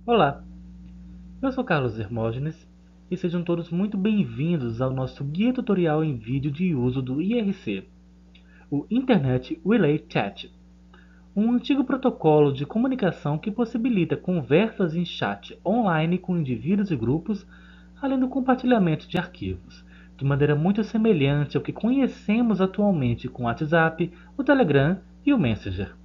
Olá, eu sou Carlos Hermógenes e sejam todos muito bem-vindos ao nosso guia tutorial em vídeo de uso do IRC, o Internet Relay Chat, um antigo protocolo de comunicação que possibilita conversas em chat online com indivíduos e grupos, além do compartilhamento de arquivos, de maneira muito semelhante ao que conhecemos atualmente com o WhatsApp, o Telegram e o Messenger.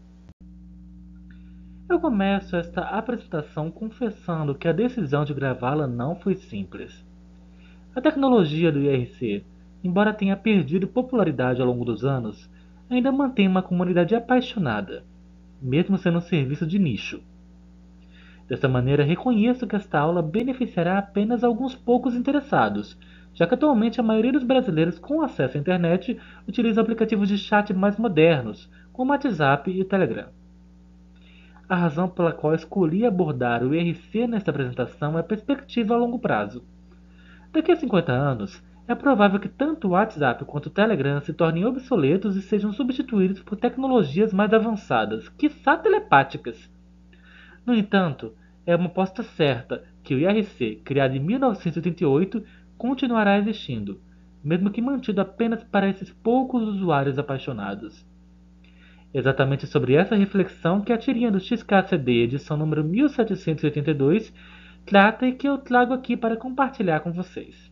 Eu começo esta apresentação confessando que a decisão de gravá-la não foi simples. A tecnologia do IRC, embora tenha perdido popularidade ao longo dos anos, ainda mantém uma comunidade apaixonada, mesmo sendo um serviço de nicho. Dessa maneira, reconheço que esta aula beneficiará apenas alguns poucos interessados, já que atualmente a maioria dos brasileiros com acesso à internet utiliza aplicativos de chat mais modernos, como o WhatsApp e o Telegram. A razão pela qual escolhi abordar o IRC nesta apresentação é a perspectiva a longo prazo. Daqui a 50 anos, é provável que tanto o WhatsApp quanto o Telegram se tornem obsoletos e sejam substituídos por tecnologias mais avançadas, quiçá telepáticas. No entanto, é uma aposta certa que o IRC, criado em 1988, continuará existindo, mesmo que mantido apenas para esses poucos usuários apaixonados. Exatamente sobre essa reflexão que a tirinha do XKCD, edição número 1782, trata e que eu trago aqui para compartilhar com vocês.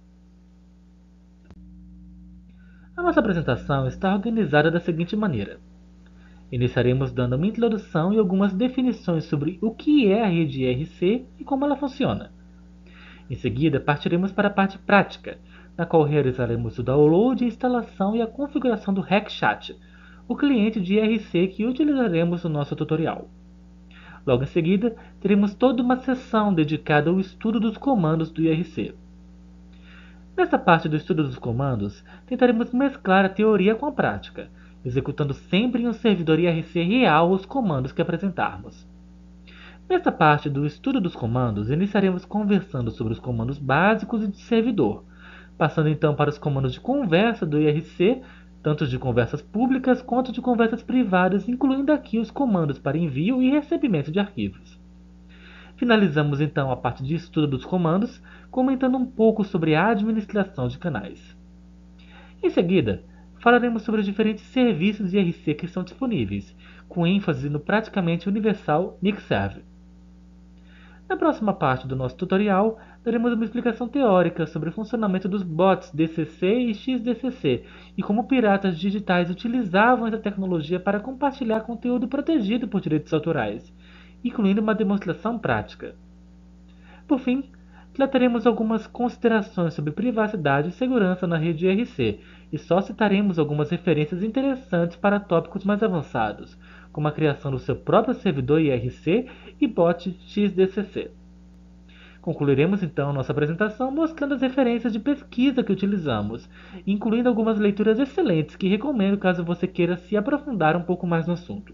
A nossa apresentação está organizada da seguinte maneira. Iniciaremos dando uma introdução e algumas definições sobre o que é a rede IRC e como ela funciona. Em seguida, partiremos para a parte prática, na qual realizaremos o download, a instalação e a configuração do RecChat, o cliente de IRC que utilizaremos no nosso tutorial. Logo em seguida, teremos toda uma sessão dedicada ao estudo dos comandos do IRC. Nesta parte do estudo dos comandos, tentaremos mesclar a teoria com a prática, executando sempre em um servidor IRC real os comandos que apresentarmos. Nesta parte do estudo dos comandos, iniciaremos conversando sobre os comandos básicos e de servidor, passando então para os comandos de conversa do IRC, tanto de conversas públicas quanto de conversas privadas, incluindo aqui os comandos para envio e recebimento de arquivos. Finalizamos então a parte de estudo dos comandos, comentando um pouco sobre a administração de canais. Em seguida, falaremos sobre os diferentes serviços de IRC que são disponíveis, com ênfase no praticamente universal NIC-Serve. Na próxima parte do nosso tutorial, daremos uma explicação teórica sobre o funcionamento dos bots DCC e XDCC e como piratas digitais utilizavam essa tecnologia para compartilhar conteúdo protegido por direitos autorais, incluindo uma demonstração prática. Por fim, trataremos algumas considerações sobre privacidade e segurança na rede IRC, e só citaremos algumas referências interessantes para tópicos mais avançados, como a criação do seu próprio servidor IRC e bot XDCC. Concluiremos então nossa apresentação mostrando as referências de pesquisa que utilizamos, incluindo algumas leituras excelentes que recomendo caso você queira se aprofundar um pouco mais no assunto.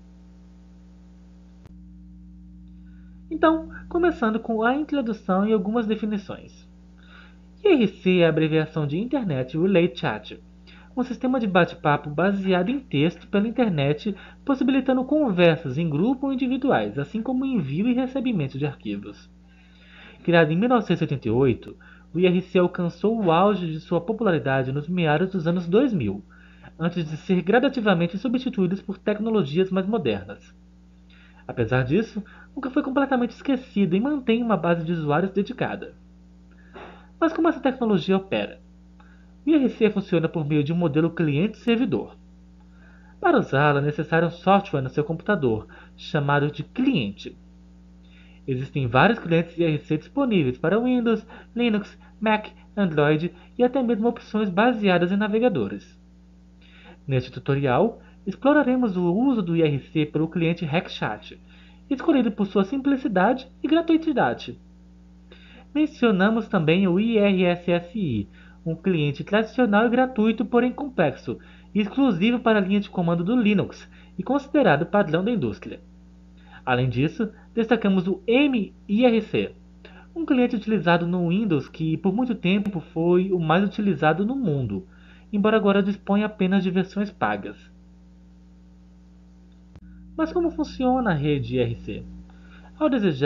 Então, começando com a introdução e algumas definições. IRC é a abreviação de Internet Relay Chat, um sistema de bate-papo baseado em texto pela internet, possibilitando conversas em grupo ou individuais, assim como envio e recebimento de arquivos. Criado em 1988, o IRC alcançou o auge de sua popularidade nos meados dos anos 2000, antes de ser gradativamente substituído por tecnologias mais modernas. Apesar disso, nunca foi completamente esquecido e mantém uma base de usuários dedicada. Mas como essa tecnologia opera? O IRC funciona por meio de um modelo cliente-servidor. Para usá-la, é necessário um software no seu computador, chamado de cliente. Existem vários clientes IRC disponíveis para Windows, Linux, Mac, Android e até mesmo opções baseadas em navegadores. Neste tutorial, exploraremos o uso do IRC pelo cliente RecChat, escolhido por sua simplicidade e gratuidade. Mencionamos também o IRSSI, um cliente tradicional e gratuito, porém complexo, e exclusivo para a linha de comando do Linux e considerado padrão da indústria. Além disso, destacamos o MIRC, um cliente utilizado no Windows que por muito tempo foi o mais utilizado no mundo, embora agora disponha apenas de versões pagas. Mas como funciona a rede IRC? Ao desejar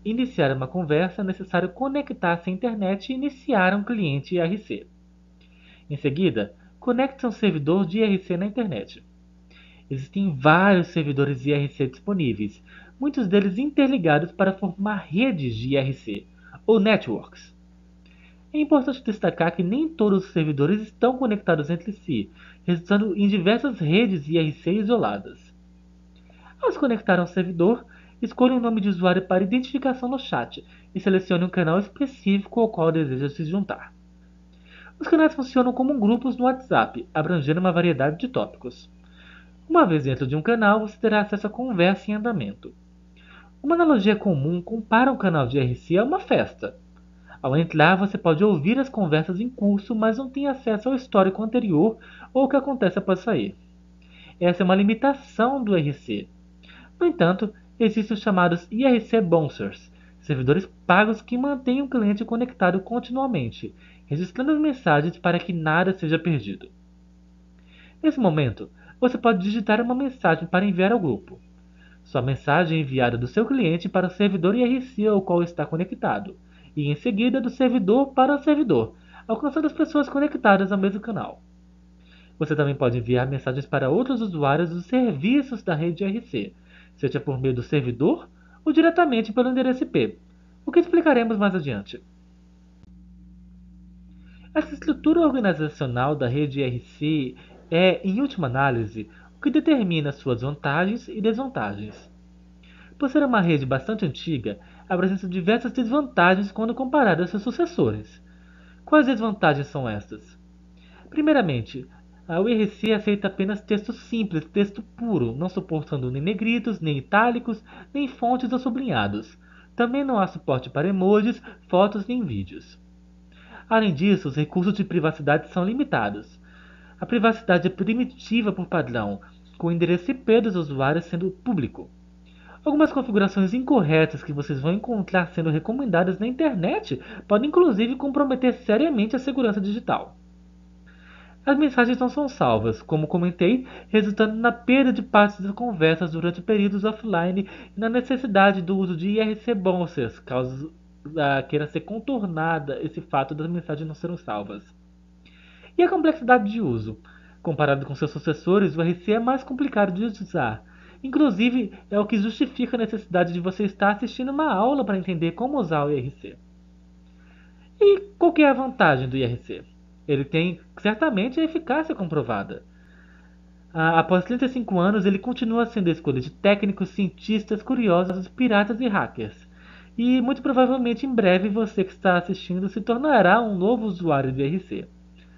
iniciar uma conversa, é necessário conectar-se à internet e iniciar um cliente IRC. Em seguida, conecte-se a um servidor de IRC na internet. Existem vários servidores IRC disponíveis, muitos deles interligados para formar redes de IRC, ou networks. É importante destacar que nem todos os servidores estão conectados entre si, resultando em diversas redes IRC isoladas. Ao se conectar a um servidor, escolha um nome de usuário para identificação no chat e selecione um canal específico ao qual deseja se juntar. Os canais funcionam como grupos no WhatsApp, abrangendo uma variedade de tópicos. Uma vez dentro de um canal, você terá acesso a conversa em andamento. Uma analogia comum compara um canal de IRC a uma festa. Ao entrar, você pode ouvir as conversas em curso, mas não tem acesso ao histórico anterior ou ao que acontece após sair. Essa é uma limitação do IRC. No entanto, existem os chamados IRC Bouncers, servidores pagos que mantêm o cliente conectado continuamente, registrando as mensagens para que nada seja perdido. Nesse momento, você pode digitar uma mensagem para enviar ao grupo. Sua mensagem é enviada do seu cliente para o servidor IRC ao qual está conectado, e em seguida do servidor para o servidor, alcançando as pessoas conectadas ao mesmo canal. Você também pode enviar mensagens para outros usuários dos serviços da rede IRC, seja por meio do servidor ou diretamente pelo endereço IP, o que explicaremos mais adiante. Essa estrutura organizacional da rede IRC é, em última análise, o que determina suas vantagens e desvantagens. Por ser uma rede bastante antiga, apresenta diversas desvantagens quando comparada a seus sucessores. Quais desvantagens são estas? Primeiramente, o IRC aceita apenas texto simples, texto puro, não suportando nem negritos, nem itálicos, nem fontes ou sublinhados. Também não há suporte para emojis, fotos nem vídeos. Além disso, os recursos de privacidade são limitados. A privacidade é primitiva por padrão, com o endereço IP dos usuários sendo público. Algumas configurações incorretas que vocês vão encontrar sendo recomendadas na internet podem inclusive comprometer seriamente a segurança digital. As mensagens não são salvas, como comentei, resultando na perda de partes das conversas durante períodos offline e na necessidade do uso de IRC Bouncers, caso queira ser contornada esse fato das mensagens não serem salvas. E a complexidade de uso? Comparado com seus sucessores, o IRC é mais complicado de usar. Inclusive, é o que justifica a necessidade de você estar assistindo uma aula para entender como usar o IRC. E qual que é a vantagem do IRC? Ele tem certamente a eficácia comprovada. Após 35 anos, ele continua sendo a escolha de técnicos, cientistas, curiosos, piratas e hackers. E muito provavelmente em breve você que está assistindo se tornará um novo usuário do IRC.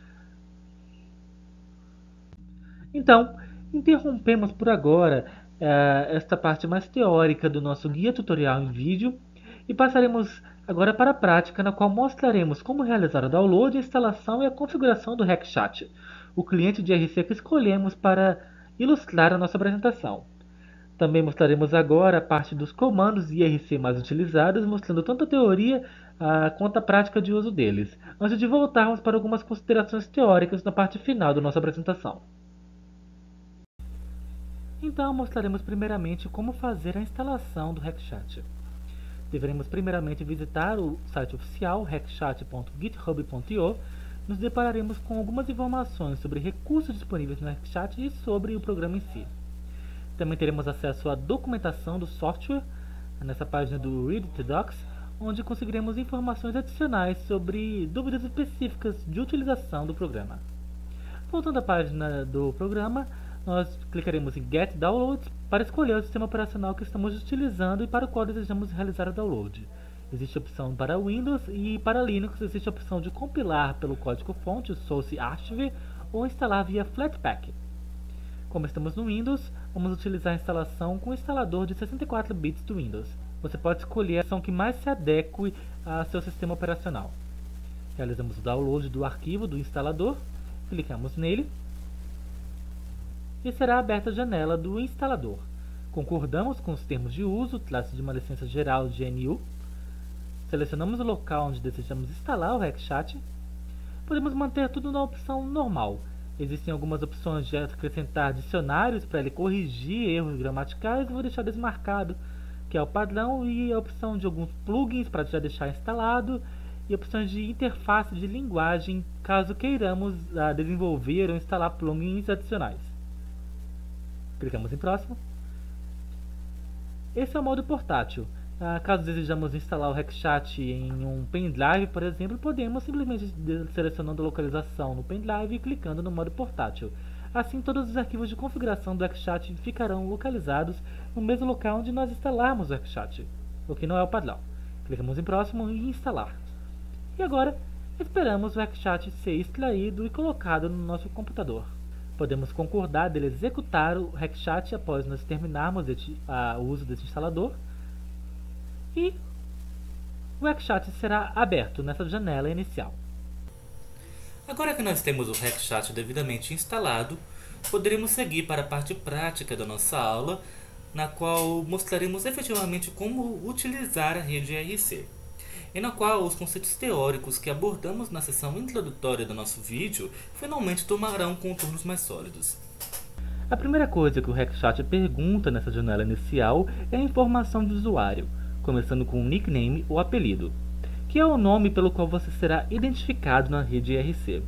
Então, interrompemos por agora esta parte mais teórica do nosso guia tutorial em vídeo e passaremos agora para a prática, na qual mostraremos como realizar o download, a instalação e a configuração do RecChat, o cliente de IRC que escolhemos para ilustrar a nossa apresentação. Também mostraremos agora a parte dos comandos IRC mais utilizados, mostrando tanto a teoria quanto a prática de uso deles, antes de voltarmos para algumas considerações teóricas na parte final da nossa apresentação. Então, mostraremos primeiramente como fazer a instalação do RecChat. Deveremos primeiramente visitar o site oficial recchat.github.io. Nos depararemos com algumas informações sobre recursos disponíveis no RecChat e sobre o programa em si. Também teremos acesso à documentação do software, nessa página do Reddit Docs, onde conseguiremos informações adicionais sobre dúvidas específicas de utilização do programa. Voltando à página do programa, nós clicaremos em Get Downloads para escolher o sistema operacional que estamos utilizando e para o qual desejamos realizar o download. Existe a opção para Windows e para Linux existe a opção de compilar pelo código-fonte, o Source Archive, ou instalar via Flatpak. Como estamos no Windows, vamos utilizar a instalação com o instalador de 64 bits do Windows. Você pode escolher a opção que mais se adeque a seu sistema operacional. Realizamos o download do arquivo do instalador, clicamos nele e será aberta a janela do instalador. Concordamos com os termos de uso, trata-se de uma licença geral de GNU. Selecionamos o local onde desejamos instalar o RecChat. Podemos manter tudo na opção normal. Existem algumas opções de acrescentar dicionários para ele corrigir erros gramaticais, vou deixar desmarcado, que é o padrão, e a opção de alguns plugins para já deixar instalado, e opções de interface de linguagem, caso queiramos desenvolver ou instalar plugins adicionais. Clicamos em próximo. Esse é o modo portátil. Caso desejamos instalar o RecChat em um pendrive, por exemplo, podemos simplesmente selecionando a localização no pendrive e clicando no modo portátil. Assim, todos os arquivos de configuração do RecChat ficarão localizados no mesmo local onde nós instalarmos o RecChat, o que não é o padrão. Clicamos em próximo e instalar. E agora, esperamos o RecChat ser extraído e colocado no nosso computador. Podemos concordar dele executar o RecChat após nós terminarmos o uso desse instalador. E o RecChat será aberto nessa janela inicial. Agora que nós temos o RecChat devidamente instalado, poderemos seguir para a parte prática da nossa aula, na qual mostraremos efetivamente como utilizar a rede IRC, e na qual os conceitos teóricos que abordamos na seção introdutória do nosso vídeo finalmente tomarão contornos mais sólidos. A primeira coisa que o RecChat pergunta nessa janela inicial é a informação do usuário, começando com o nickname ou apelido, que é o nome pelo qual você será identificado na rede IRC.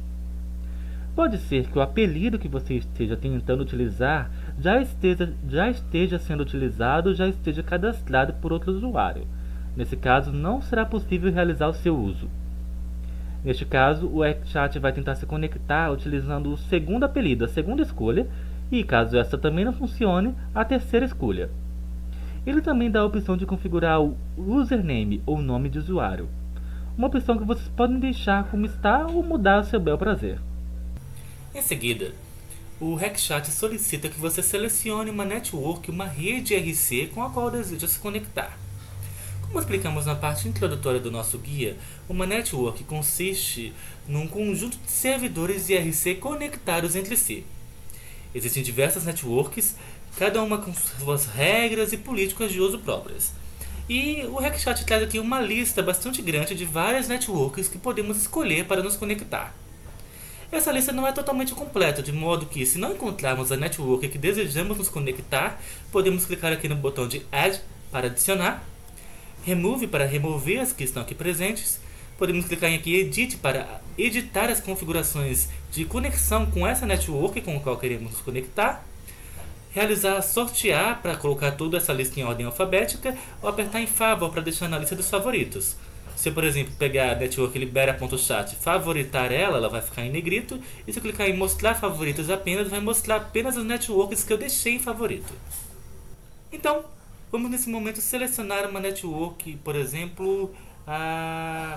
Pode ser que o apelido que você esteja tentando utilizar já esteja sendo utilizado, já esteja cadastrado por outro usuário. Nesse caso, não será possível realizar o seu uso. Neste caso, o RecChat vai tentar se conectar utilizando o segundo apelido, a segunda escolha, e caso essa também não funcione, a terceira escolha. Ele também dá a opção de configurar o username ou nome de usuário, uma opção que vocês podem deixar como está ou mudar a seu bel prazer. Em seguida, o RecChat solicita que você selecione uma network, uma rede IRC com a qual deseja se conectar. Como explicamos na parte introdutória do nosso guia, uma network consiste num conjunto de servidores IRC conectados entre si. Existem diversas networks, cada uma com suas regras e políticas de uso próprias. E o RecChat traz aqui uma lista bastante grande de várias networks que podemos escolher para nos conectar. Essa lista não é totalmente completa, de modo que, se não encontrarmos a network que desejamos nos conectar, podemos clicar aqui no botão de Add para adicionar, Remove para remover as que estão aqui presentes, podemos clicar em aqui Edit para editar as configurações de conexão com essa network com a qual queremos nos conectar, realizar sortear para colocar toda essa lista em ordem alfabética, ou apertar em Favor para deixar na lista dos favoritos. Se eu, por exemplo, pegar a network libera.chat, favoritar ela vai ficar em negrito, e se eu clicar em mostrar favoritos apenas, vai mostrar apenas as networks que eu deixei em favorito. Então, vamos nesse momento selecionar uma network, por exemplo, a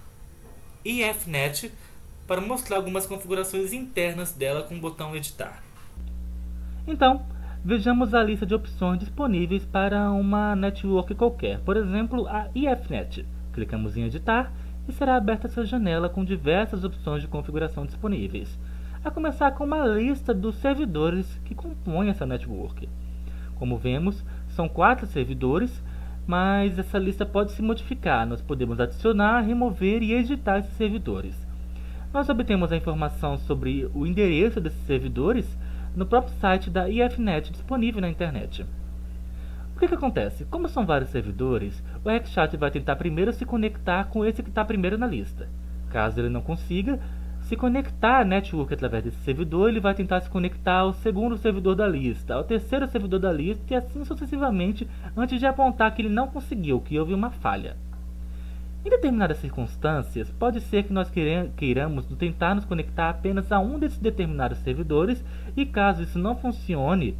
IFNet, para mostrar algumas configurações internas dela com o botão editar. Então, vejamos a lista de opções disponíveis para uma network qualquer, por exemplo, a IFNet. Clicamos em editar e será aberta essa janela com diversas opções de configuração disponíveis, a começar com uma lista dos servidores que compõem essa network. Como vemos, são 4 servidores, mas essa lista pode se modificar. Nós podemos adicionar, remover e editar esses servidores. Nós obtemos a informação sobre o endereço desses servidores no próprio site da IFNet disponível na internet. O que acontece? Como são vários servidores, o RecChat vai tentar primeiro se conectar com esse que está primeiro na lista. Caso ele não consiga se conectar à network através desse servidor, ele vai tentar se conectar ao segundo servidor da lista, ao terceiro servidor da lista e assim sucessivamente, antes de apontar que ele não conseguiu, que houve uma falha. Em determinadas circunstâncias, pode ser que nós queiramos tentar nos conectar apenas a um desses determinados servidores e, caso isso não funcione,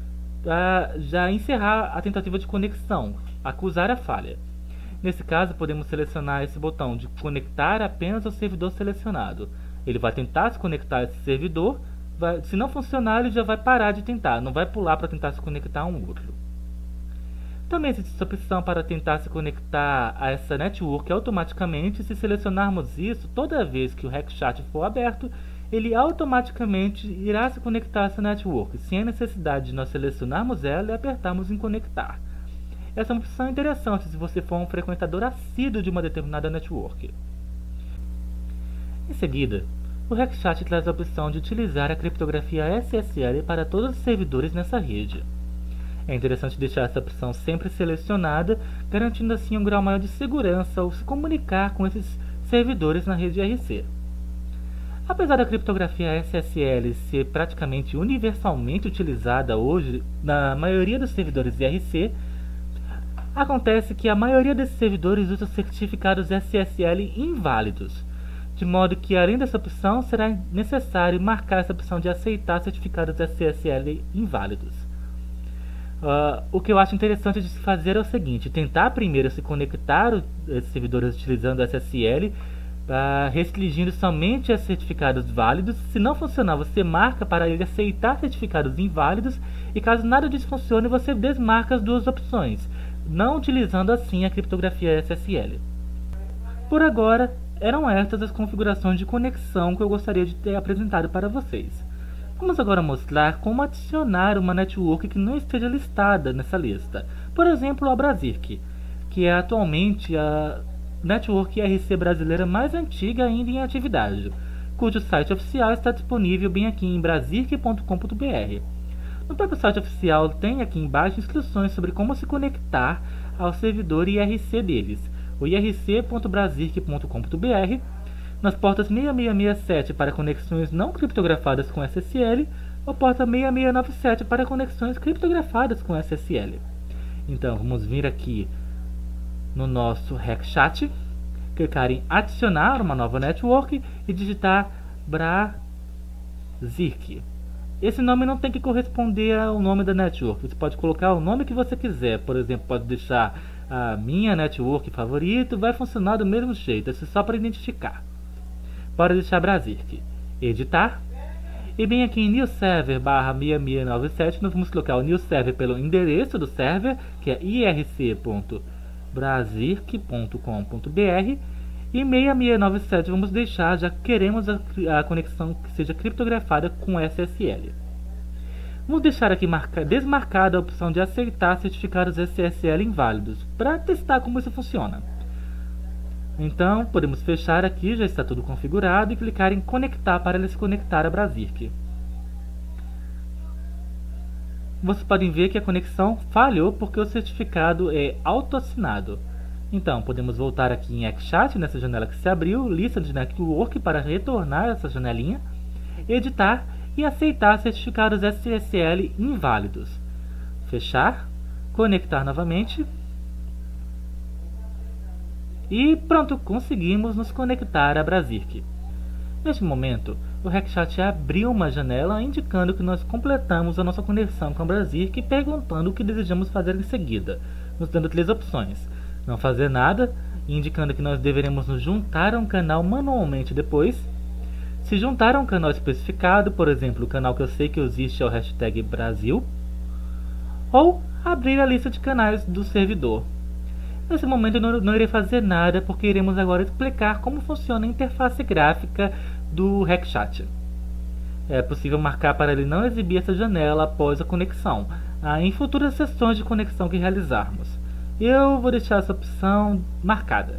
já encerrar a tentativa de conexão, acusar a falha. Nesse caso, podemos selecionar esse botão de conectar apenas ao servidor selecionado. Ele vai tentar se conectar a esse servidor, se não funcionar, ele já vai parar de tentar, não vai pular para tentar se conectar a um outro. Também existe essa opção para tentar se conectar a essa network automaticamente. Se selecionarmos isso, toda vez que o RecChat for aberto, ele automaticamente irá se conectar a essa network, sem a necessidade de nós selecionarmos ela e apertarmos em conectar. Essa é uma opção interessante se você for um frequentador assíduo de uma determinada network. Em seguida, o RecChat traz a opção de utilizar a criptografia SSL para todos os servidores nessa rede. É interessante deixar essa opção sempre selecionada, garantindo assim um grau maior de segurança ao se comunicar com esses servidores na rede IRC. Apesar da criptografia SSL ser praticamente universalmente utilizada hoje na maioria dos servidores IRC, acontece que a maioria desses servidores usa certificados SSL inválidos, de modo que além dessa opção será necessário marcar essa opção de aceitar certificados SSL inválidos. O que eu acho interessante de se fazer é o seguinte: tentar primeiro se conectar esses servidores utilizando SSL, restringindo somente a certificados válidos. Se não funcionar, você marca para ele aceitar certificados inválidos, e caso nada disso funcione, você desmarca as duas opções, não utilizando assim a criptografia SSL. Por agora, eram estas as configurações de conexão que eu gostaria de ter apresentado para vocês. Vamos agora mostrar como adicionar uma network que não esteja listada nessa lista. Por exemplo, a Brasirc, que é atualmente a network IRC brasileira mais antiga ainda em atividade, cujo site oficial está disponível bem aqui em brasirc.com.br. No próprio site oficial tem aqui embaixo instruções sobre como se conectar ao servidor IRC deles, o irc.brasirc.com.br, nas portas 6667 para conexões não criptografadas com SSL, ou porta 6697 para conexões criptografadas com SSL. Então vamos vir aqui no nosso RecChat, clicar em adicionar uma nova network e digitar Brasirc. Esse nome não tem que corresponder ao nome da network, você pode colocar o nome que você quiser. Por exemplo, pode deixar a minha network favorito, vai funcionar do mesmo jeito, isso é só para identificar. Bora deixar Brasirc, editar, e bem aqui em New Server /6697 nós vamos colocar o New Server pelo endereço do server, que é irc.brasirc.com.br, e 6697 vamos deixar, já que queremos a conexão que seja criptografada com SSL. Vamos deixar aqui desmarcada a opção de aceitar certificados SSL inválidos, para testar como isso funciona. Então, podemos fechar aqui, já está tudo configurado, e clicar em conectar para ele se conectar a Brasirc. Vocês podem ver que a conexão falhou porque o certificado é autoassinado. Então, podemos voltar aqui em RecChat, nessa janela que se abriu, lista de network para retornar essa janelinha, editar e aceitar certificados SSL inválidos. Fechar, conectar novamente. E pronto, conseguimos nos conectar a Brasirc. Neste momento, o RecChat abriu uma janela indicando que nós completamos a nossa conexão com a Brasirc e perguntando o que desejamos fazer em seguida, nos dando 3 opções: não fazer nada, indicando que nós deveremos nos juntar a um canal manualmente depois, se juntar a um canal especificado, por exemplo, o canal que eu sei que existe é o hashtag Brasil, ou abrir a lista de canais do servidor. Nesse momento eu não irei fazer nada, porque iremos agora explicar como funciona a interface gráfica do RecChat. É possível marcar para ele não exibir essa janela após a conexão, em futuras sessões de conexão que realizarmos. Eu vou deixar essa opção marcada.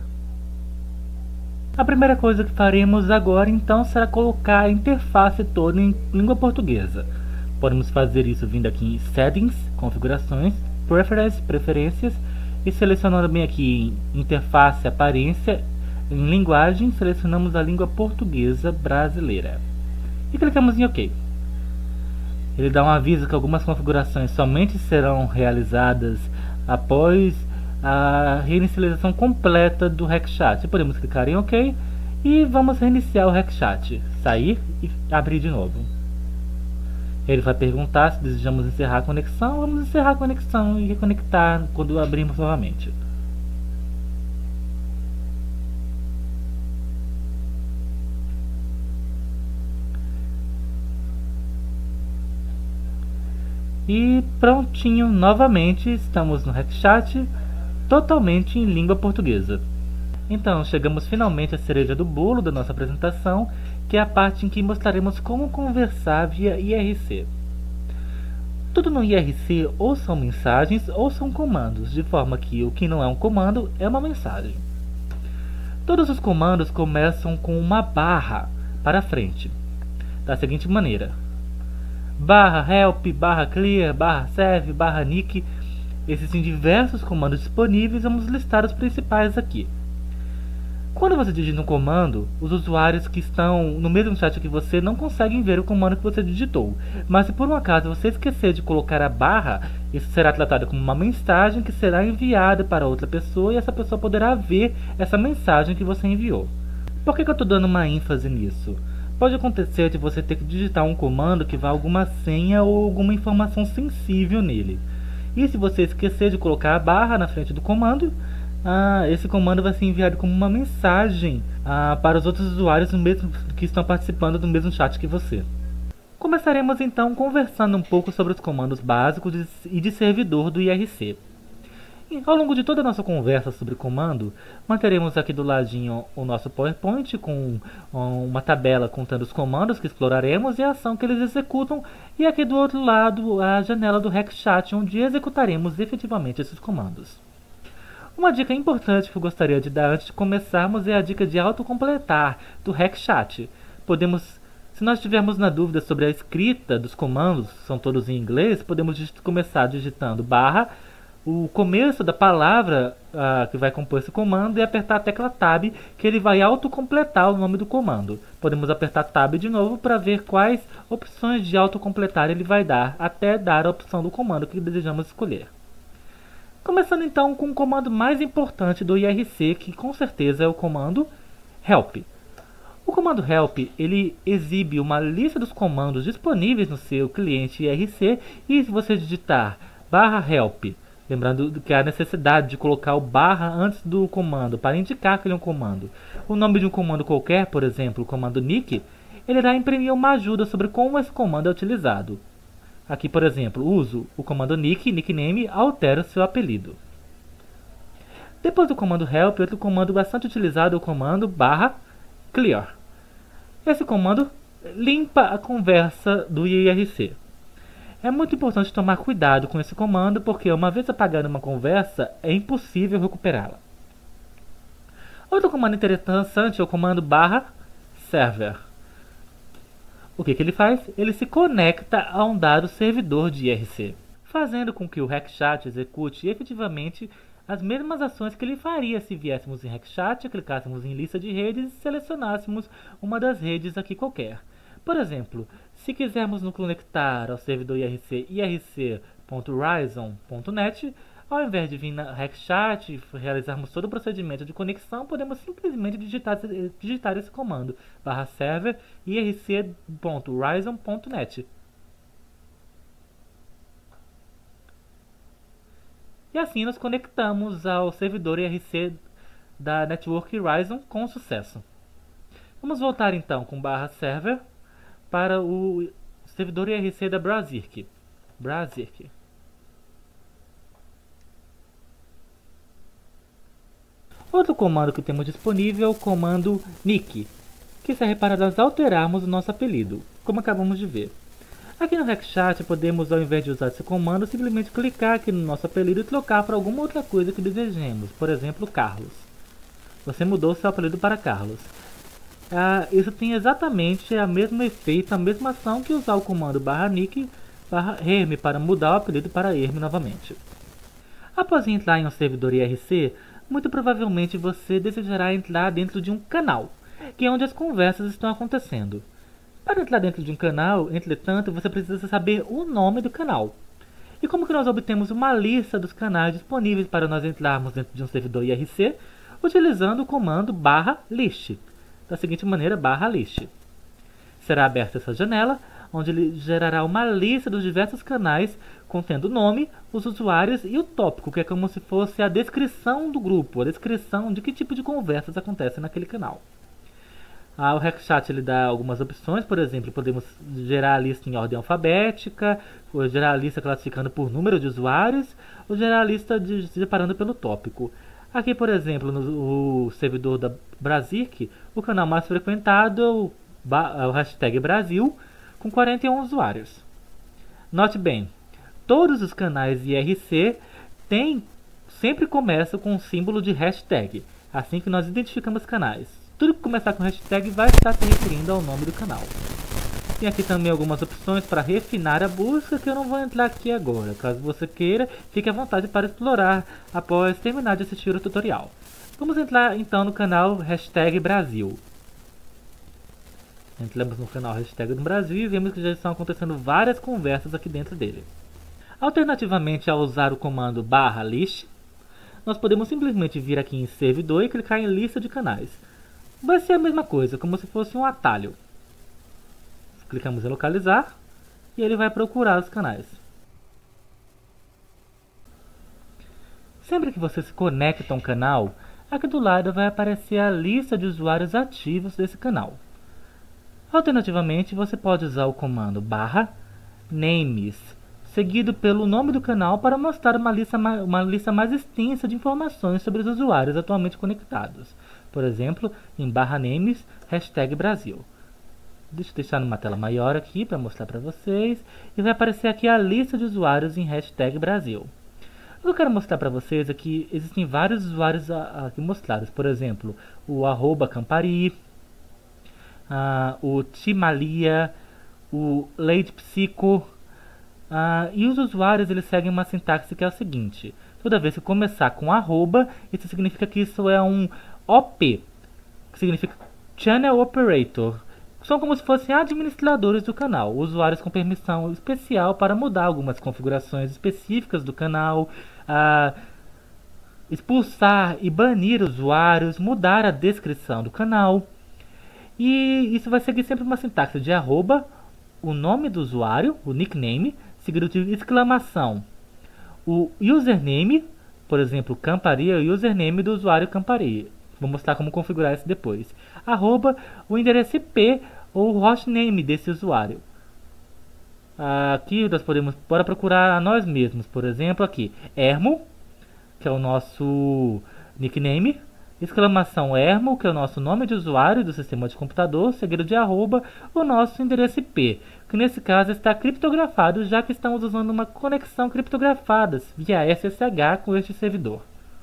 A primeira coisa que faremos agora então será colocar a interface toda em língua portuguesa. Podemos fazer isso vindo aqui em Settings, Configurações, Preferências, e selecionando bem aqui em Interface, Aparência, em Linguagem, selecionamos a língua portuguesa brasileira. E clicamos em OK. Ele dá um aviso que algumas configurações somente serão realizadas após a reinicialização completa do RecChat. Podemos clicar em OK e vamos reiniciar o RecChat, sair e abrir de novo. Ele vai perguntar se desejamos encerrar a conexão. Vamos encerrar a conexão e reconectar quando abrirmos novamente. E prontinho, novamente estamos no RecChat, totalmente em língua portuguesa. Então, chegamos finalmente à cereja do bolo da nossa apresentação, que é a parte em que mostraremos como conversar via IRC. Tudo no IRC ou são mensagens ou são comandos, de forma que o que não é um comando é uma mensagem. Todos os comandos começam com uma barra para frente, da seguinte maneira: /help, /clear, /serve, /nick. Existem diversos comandos disponíveis, vamos listar os principais aqui. Quando você digita um comando, os usuários que estão no mesmo chat que você não conseguem ver o comando que você digitou. Mas se por um acaso você esquecer de colocar a barra, isso será tratado como uma mensagem que será enviada para outra pessoa e essa pessoa poderá ver essa mensagem que você enviou. Por que eu estou dando uma ênfase nisso? Pode acontecer de você ter que digitar um comando que vá alguma senha ou alguma informação sensível nele. E se você esquecer de colocar a barra na frente do comando, esse comando vai ser enviado como uma mensagem para os outros usuários que estão participando do mesmo chat que você. Começaremos então conversando um pouco sobre os comandos básicos e de servidor do IRC. E, ao longo de toda a nossa conversa sobre comando, manteremos aqui do ladinho o nosso PowerPoint com uma tabela contando os comandos que exploraremos e a ação que eles executam, e aqui do outro lado a janela do RecChat, onde executaremos efetivamente esses comandos. Uma dica importante que eu gostaria de dar antes de começarmos é a dica de autocompletar do RecChat. Se nós estivermos na dúvida sobre a escrita dos comandos, são todos em inglês, podemos começar digitando barra, o começo da palavra que vai compor esse comando, e apertar a tecla Tab, que ele vai autocompletar o nome do comando. Podemos apertar Tab de novo para ver quais opções de autocompletar ele vai dar, até dar a opção do comando que desejamos escolher. Começando então com o comando mais importante do IRC, que com certeza é o comando help. O comando help, ele exibe uma lista dos comandos disponíveis no seu cliente IRC, e se você digitar /help, lembrando que há necessidade de colocar o barra antes do comando para indicar que ele é um comando, o nome de um comando qualquer, por exemplo, o comando nick, ele irá imprimir uma ajuda sobre como esse comando é utilizado. Aqui, por exemplo, uso o comando nickname, altera seu apelido. Depois do comando help, outro comando bastante utilizado é o comando /clear. Esse comando limpa a conversa do IRC. É muito importante tomar cuidado com esse comando, porque uma vez apagada uma conversa, é impossível recuperá-la. Outro comando interessante é o comando /server. O que ele faz? Ele se conecta a um dado servidor de IRC, fazendo com que o RecChat execute efetivamente as mesmas ações que ele faria se viéssemos em RecChat, clicássemos em lista de redes e selecionássemos uma das redes aqui qualquer. Por exemplo, se quisermos nos conectar ao servidor IRC irc.horizon.net, ao invés de vir na RecChat e realizarmos todo o procedimento de conexão, podemos simplesmente digitar esse comando /server irc.horizon.net. E assim nos conectamos ao servidor IRC da Network Horizon com sucesso. Vamos voltar então com /server para o servidor IRC da Brasirc. Outro comando que temos disponível é o comando nick, que serve para nós alterarmos o nosso apelido, como acabamos de ver. Aqui no RecChat podemos, ao invés de usar esse comando, simplesmente clicar aqui no nosso apelido e trocar para alguma outra coisa que desejemos, por exemplo, Carlos. Você mudou seu apelido para Carlos. Isso tem exatamente o mesmo efeito, a mesma ação que usar o comando /nick /herme para mudar o apelido para Herme novamente. Após entrar em um servidor IRC, muito provavelmente você desejará entrar dentro de um canal, que é onde as conversas estão acontecendo. Para entrar dentro de um canal, entretanto, você precisa saber o nome do canal. E como que nós obtemos uma lista dos canais disponíveis para nós entrarmos dentro de um servidor IRC? Utilizando o comando /list. Da seguinte maneira, /list. Será aberta essa janela, onde ele gerará uma lista dos diversos canais contendo o nome, os usuários e o tópico, que é como se fosse a descrição do grupo, a descrição de que tipo de conversas acontecem naquele canal. O RecChat ele dá algumas opções, por exemplo, podemos gerar a lista em ordem alfabética, ou gerar a lista classificando por número de usuários, ou gerar a lista separando pelo tópico. Aqui, por exemplo, no servidor da Brasirc, o canal mais frequentado é o hashtag Brasil, com 41 usuários. Note bem, todos os canais IRC sempre começam com o símbolo de hashtag, assim que nós identificamos canais. Tudo que começar com hashtag vai estar se referindo ao nome do canal. Tem aqui também algumas opções para refinar a busca que eu não vou entrar aqui agora. Caso você queira, fique à vontade para explorar após terminar de assistir o tutorial. Vamos entrar então no canal #Brasil. Entramos no canal do Brasil e vemos que já estão acontecendo várias conversas aqui dentro dele. Alternativamente, ao usar o comando /list, nós podemos simplesmente vir aqui em servidor e clicar em lista de canais. Vai ser a mesma coisa, como se fosse um atalho. Clicamos em localizar e ele vai procurar os canais. Sempre que você se conecta a um canal, aqui do lado vai aparecer a lista de usuários ativos desse canal. Alternativamente, você pode usar o comando /names, seguido pelo nome do canal para mostrar uma lista mais extensa de informações sobre os usuários atualmente conectados. Por exemplo, em /names #Brasil. Deixa eu deixar numa tela maior aqui para mostrar para vocês. E vai aparecer aqui a lista de usuários em #Brasil. O que eu quero mostrar para vocês é que existem vários usuários aqui mostrados. Por exemplo, o @Campari, o Timalia, o Lady Psico. E os usuários eles seguem uma sintaxe que é o seguinte: toda vez que começar com arroba, isso significa que isso é um OP, que significa Channel Operator. São como se fossem administradores do canal, usuários com permissão especial para mudar algumas configurações específicas do canal, expulsar e banir usuários, mudar a descrição do canal. E isso vai seguir sempre uma sintaxe de arroba, o nome do usuário, o nickname, seguido de exclamação. O username, por exemplo, Campari é o username do usuário Campari. Vou mostrar como configurar isso depois. Arroba, o endereço IP ou o hostname desse usuário. Aqui nós podemos procurar a nós mesmos. Por exemplo, aqui, Ermo, que é o nosso nickname. Exclamação Ermo, que é o nosso nome de usuário do sistema de computador, seguido de arroba, o nosso endereço IP, que nesse caso está criptografado, já que estamos usando uma conexão criptografada via SSH com este servidor.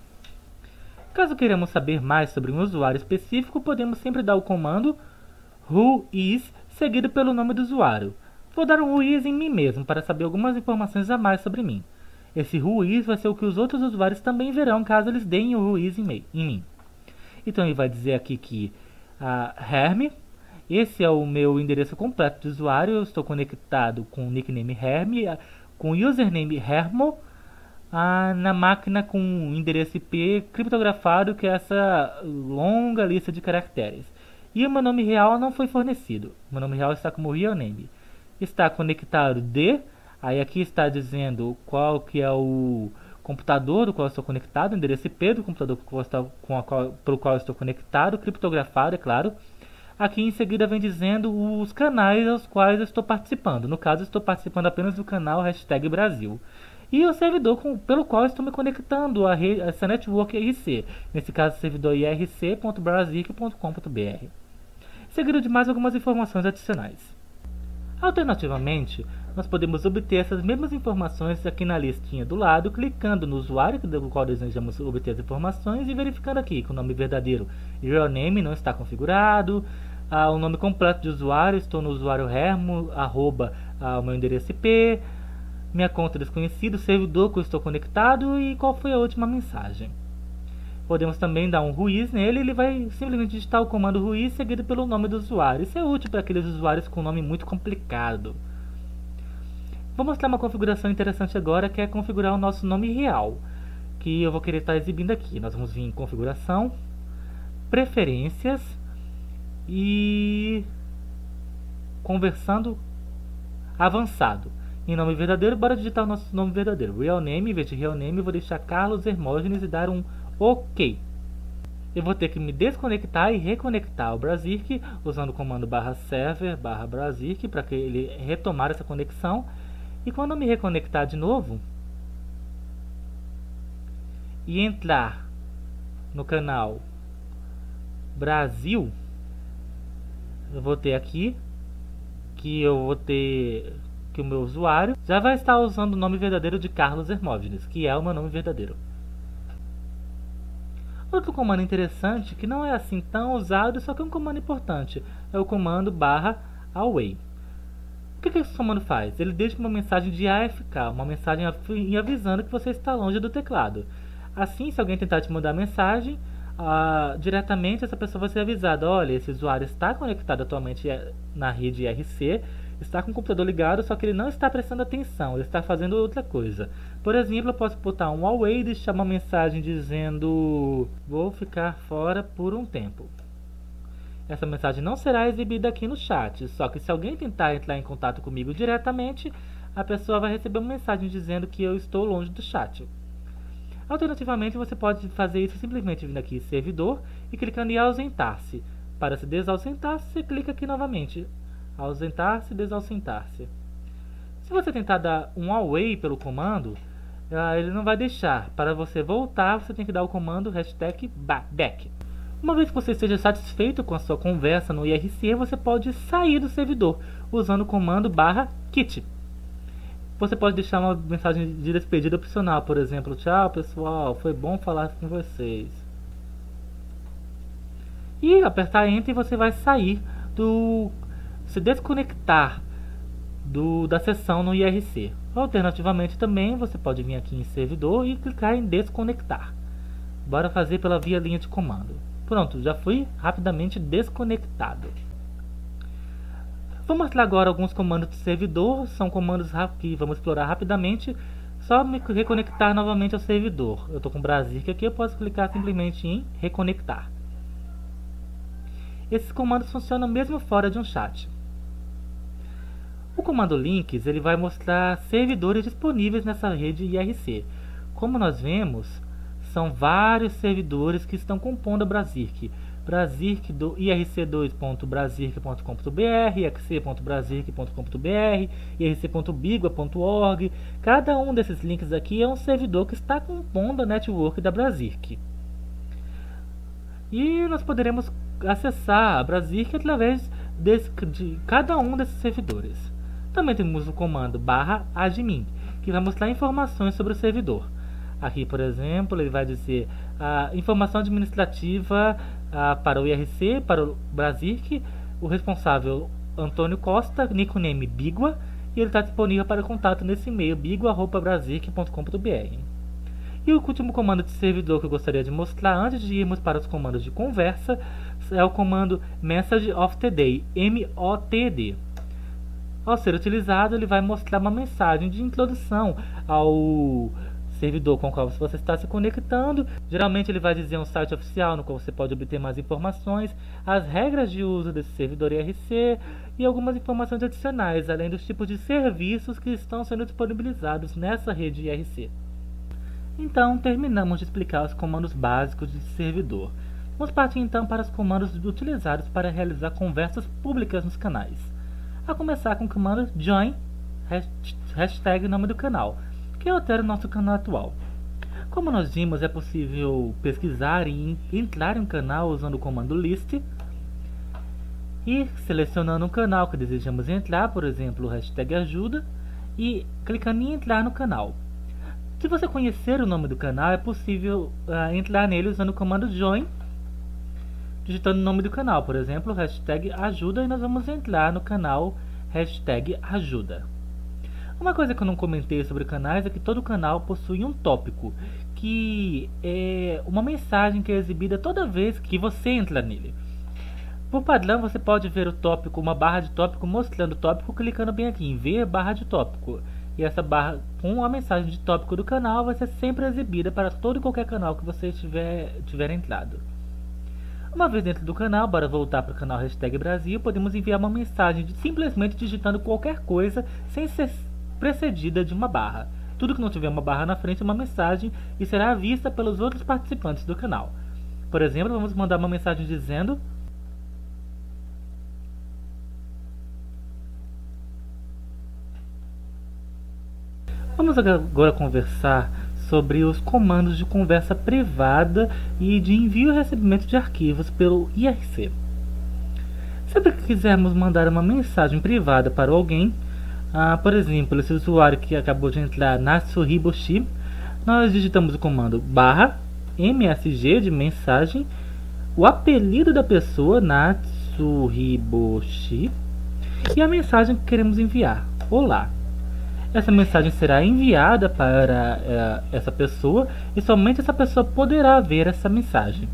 Caso queiramos saber mais sobre um usuário específico, podemos sempre dar o comando whois seguido pelo nome do usuário. Vou dar um whois em mim mesmo para saber algumas informações a mais sobre mim. Esse whois vai ser o que os outros usuários também verão caso eles deem o whois em mim. Então ele vai dizer aqui que Herm, esse é o meu endereço completo de usuário, eu estou conectado com o nickname Herm, com o username Hermo, na máquina com o endereço IP criptografado, que é essa longa lista de caracteres. E o meu nome real não foi fornecido, meu nome real está como real name. Está conectado aí aqui está dizendo qual que é o computador do qual estou conectado, o endereço IP do computador pelo qual estou conectado, criptografado, é claro. Aqui em seguida vem dizendo os canais aos quais eu estou participando. No caso, estou participando apenas do canal #Brasil. E o servidor pelo qual estou me conectando a essa network IRC. Nesse caso, servidor irc.brasic.com.br. Seguido de mais algumas informações adicionais. Alternativamente, nós podemos obter essas mesmas informações aqui na listinha do lado, clicando no usuário do qual desejamos obter as informações e verificando aqui que o nome verdadeiro real name não está configurado, o nome completo de usuário, estou no usuário Hermo, arroba o meu endereço IP, minha conta desconhecida, o servidor que eu estou conectado e qual foi a última mensagem. Podemos também dar um whois nele, ele vai simplesmente digitar o comando whois seguido pelo nome do usuário. Isso é útil para aqueles usuários com nome muito complicado. Vou mostrar uma configuração interessante agora, que é configurar o nosso nome real, que eu vou querer estar exibindo aqui. Nós vamos vir em configuração, preferências e conversando avançado. Em nome verdadeiro, bora digitar o nosso nome verdadeiro. Real name, em vez de real name, eu vou deixar Carlos Hermógenes e dar um OK. Eu vou ter que me desconectar e reconectar ao Brasic usando o comando /server/Brasic para que ele retomar essa conexão. E quando eu me reconectar de novo e entrar no canal Brasil, eu vou ter aqui que o meu usuário já vai estar usando o nome verdadeiro de Carlos Hermógenes, que é o meu nome verdadeiro. Outro comando interessante, que não é assim tão usado, só que é um comando importante, é o comando /away. que esse comando faz? Ele deixa uma mensagem de AFK, uma mensagem avisando que você está longe do teclado. Assim, se alguém tentar te mandar mensagem, diretamente essa pessoa vai ser avisada: olha, esse usuário está conectado atualmente na rede IRC, está com o computador ligado, só que ele não está prestando atenção, ele está fazendo outra coisa. Por exemplo, eu posso botar um away e deixar uma mensagem dizendo: vou ficar fora por um tempo. Essa mensagem não será exibida aqui no chat, só que se alguém tentar entrar em contato comigo diretamente, a pessoa vai receber uma mensagem dizendo que eu estou longe do chat. Alternativamente, você pode fazer isso simplesmente vindo aqui em servidor e clicando em ausentar-se. Para se desausentar, você clica aqui novamente. Ausentar-se, desausentar-se. Se você tentar dar um away pelo comando, ele não vai deixar. Para você voltar, você tem que dar o comando #back. Uma vez que você esteja satisfeito com a sua conversa no IRC, você pode sair do servidor usando o comando /quit. Você pode deixar uma mensagem de despedida opcional, por exemplo: tchau pessoal, foi bom falar com vocês. E apertar Enter e você vai se desconectar da sessão no IRC. Alternativamente também, você pode vir aqui em servidor e clicar em desconectar. Bora fazer pela via linha de comando. Pronto, já fui rapidamente desconectado. Vou mostrar agora alguns comandos de servidor, são comandos que vamos explorar rapidamente. Só me reconectar novamente ao servidor. Eu estou com o Brasic aqui, eu posso clicar simplesmente em reconectar. Esses comandos funcionam mesmo fora de um chat. O comando links ele vai mostrar servidores disponíveis nessa rede IRC. Como nós vemos, são vários servidores que estão compondo a Brasic. Brasic do irc2.brasic.com.br, irc.brasic.com.br, irc.bigua.org. Cada um desses links aqui é um servidor que está compondo a network da Brasic. E nós poderemos acessar a Brasic através de cada um desses servidores. Também temos o comando /admin, que vai mostrar informações sobre o servidor. Aqui, por exemplo, ele vai dizer informação administrativa para o IRC, para o Brasic, o responsável Antônio Costa, nickname Bigua, e ele está disponível para contato nesse e-mail bigua@brasic.com.br. E o último comando de servidor que eu gostaria de mostrar antes de irmos para os comandos de conversa é o comando Message of the Day, MOTD. Ao ser utilizado, ele vai mostrar uma mensagem de introdução ao servidor com o qual você está se conectando. Geralmente ele vai dizer um site oficial no qual você pode obter mais informações, as regras de uso desse servidor IRC e algumas informações adicionais, além dos tipos de serviços que estão sendo disponibilizados nessa rede IRC. Então, terminamos de explicar os comandos básicos de servidor. Vamos partir então para os comandos utilizados para realizar conversas públicas nos canais. A começar com o comando join, hashtag nome do canal, que altera o nosso canal atual. Como nós vimos, é possível pesquisar e entrar em um canal usando o comando list e selecionando um canal que desejamos entrar, por exemplo, hashtag ajuda, e clicando em entrar no canal. Se você conhecer o nome do canal, é possível entrar nele usando o comando join, digitando o nome do canal, por exemplo, hashtag ajuda, e nós vamos entrar no canal hashtag ajuda. Uma coisa que eu não comentei sobre canais é que todo canal possui um tópico, que é uma mensagem que é exibida toda vez que você entra nele. Por padrão, você pode ver o tópico, uma barra de tópico mostrando o tópico, clicando bem aqui em ver barra de tópico. E essa barra com a mensagem de tópico do canal vai ser sempre exibida para todo e qualquer canal que você tiver entrado. Uma vez dentro do canal, bora voltar para o canal hashtag Brasil, podemos enviar uma mensagem simplesmente digitando qualquer coisa sem ser precedida de uma barra. Tudo que não tiver uma barra na frente é uma mensagem e será vista pelos outros participantes do canal. Por exemplo, vamos mandar uma mensagem dizendo: vamos agora conversar sobre os comandos de conversa privada e de envio e recebimento de arquivos pelo IRC. Sempre que quisermos mandar uma mensagem privada para alguém, por exemplo, esse usuário que acabou de entrar, Natsuhiboshi, nós digitamos o comando /msg de mensagem, o apelido da pessoa, Natsuhiboshi, e a mensagem que queremos enviar. Olá. Essa mensagem será enviada para essa pessoa e somente essa pessoa poderá ver essa mensagem.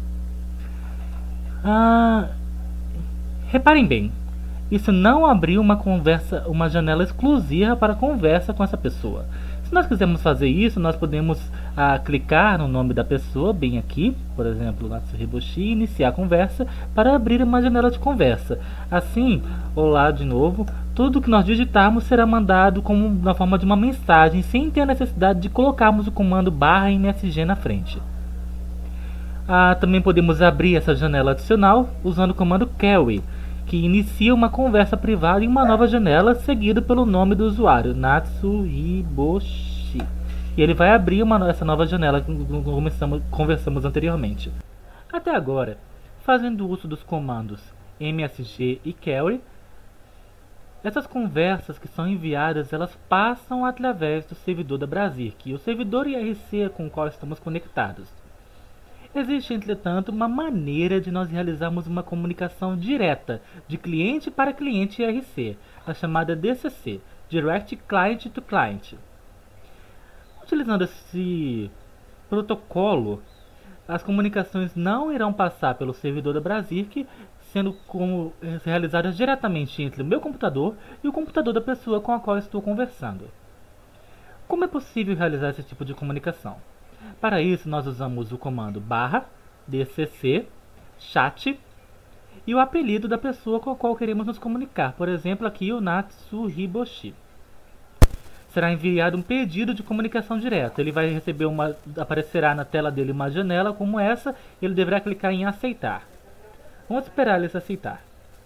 Reparem bem, isso não abriu uma janela exclusiva para conversa com essa pessoa. Se nós quisermos fazer isso, nós podemos clicar no nome da pessoa, bem aqui, por exemplo, Natsu Hiboshi, e iniciar a conversa para abrir uma janela de conversa. Assim, olá de novo, tudo que nós digitarmos será mandado como na forma de uma mensagem, sem ter a necessidade de colocarmos o comando /msg na frente. Também podemos abrir essa janela adicional usando o comando carry, que inicia uma conversa privada em uma nova janela, seguido pelo nome do usuário, Natsu Hiboshi. E ele vai abrir essa nova janela que conversamos anteriormente. Até agora, fazendo uso dos comandos msg e carry, essas conversas que são enviadas, elas passam através do servidor da Brasirk, o servidor IRC com o qual estamos conectados. Existe, entretanto, uma maneira de nós realizarmos uma comunicação direta de cliente para cliente IRC, a chamada DCC, Direct Client to Client. Utilizando esse protocolo, as comunicações não irão passar pelo servidor da Brasirk, sendo realizadas diretamente entre o meu computador e o computador da pessoa com a qual estou conversando. Como é possível realizar esse tipo de comunicação? Para isso, nós usamos o comando /dcc chat e o apelido da pessoa com a qual queremos nos comunicar. Por exemplo, aqui o Natsu Hiboshi. Será enviado um pedido de comunicação direta. Ele vai receber aparecerá na tela dele uma janela como essa, e ele deverá clicar em aceitar. Vamos esperar ele se aceitar.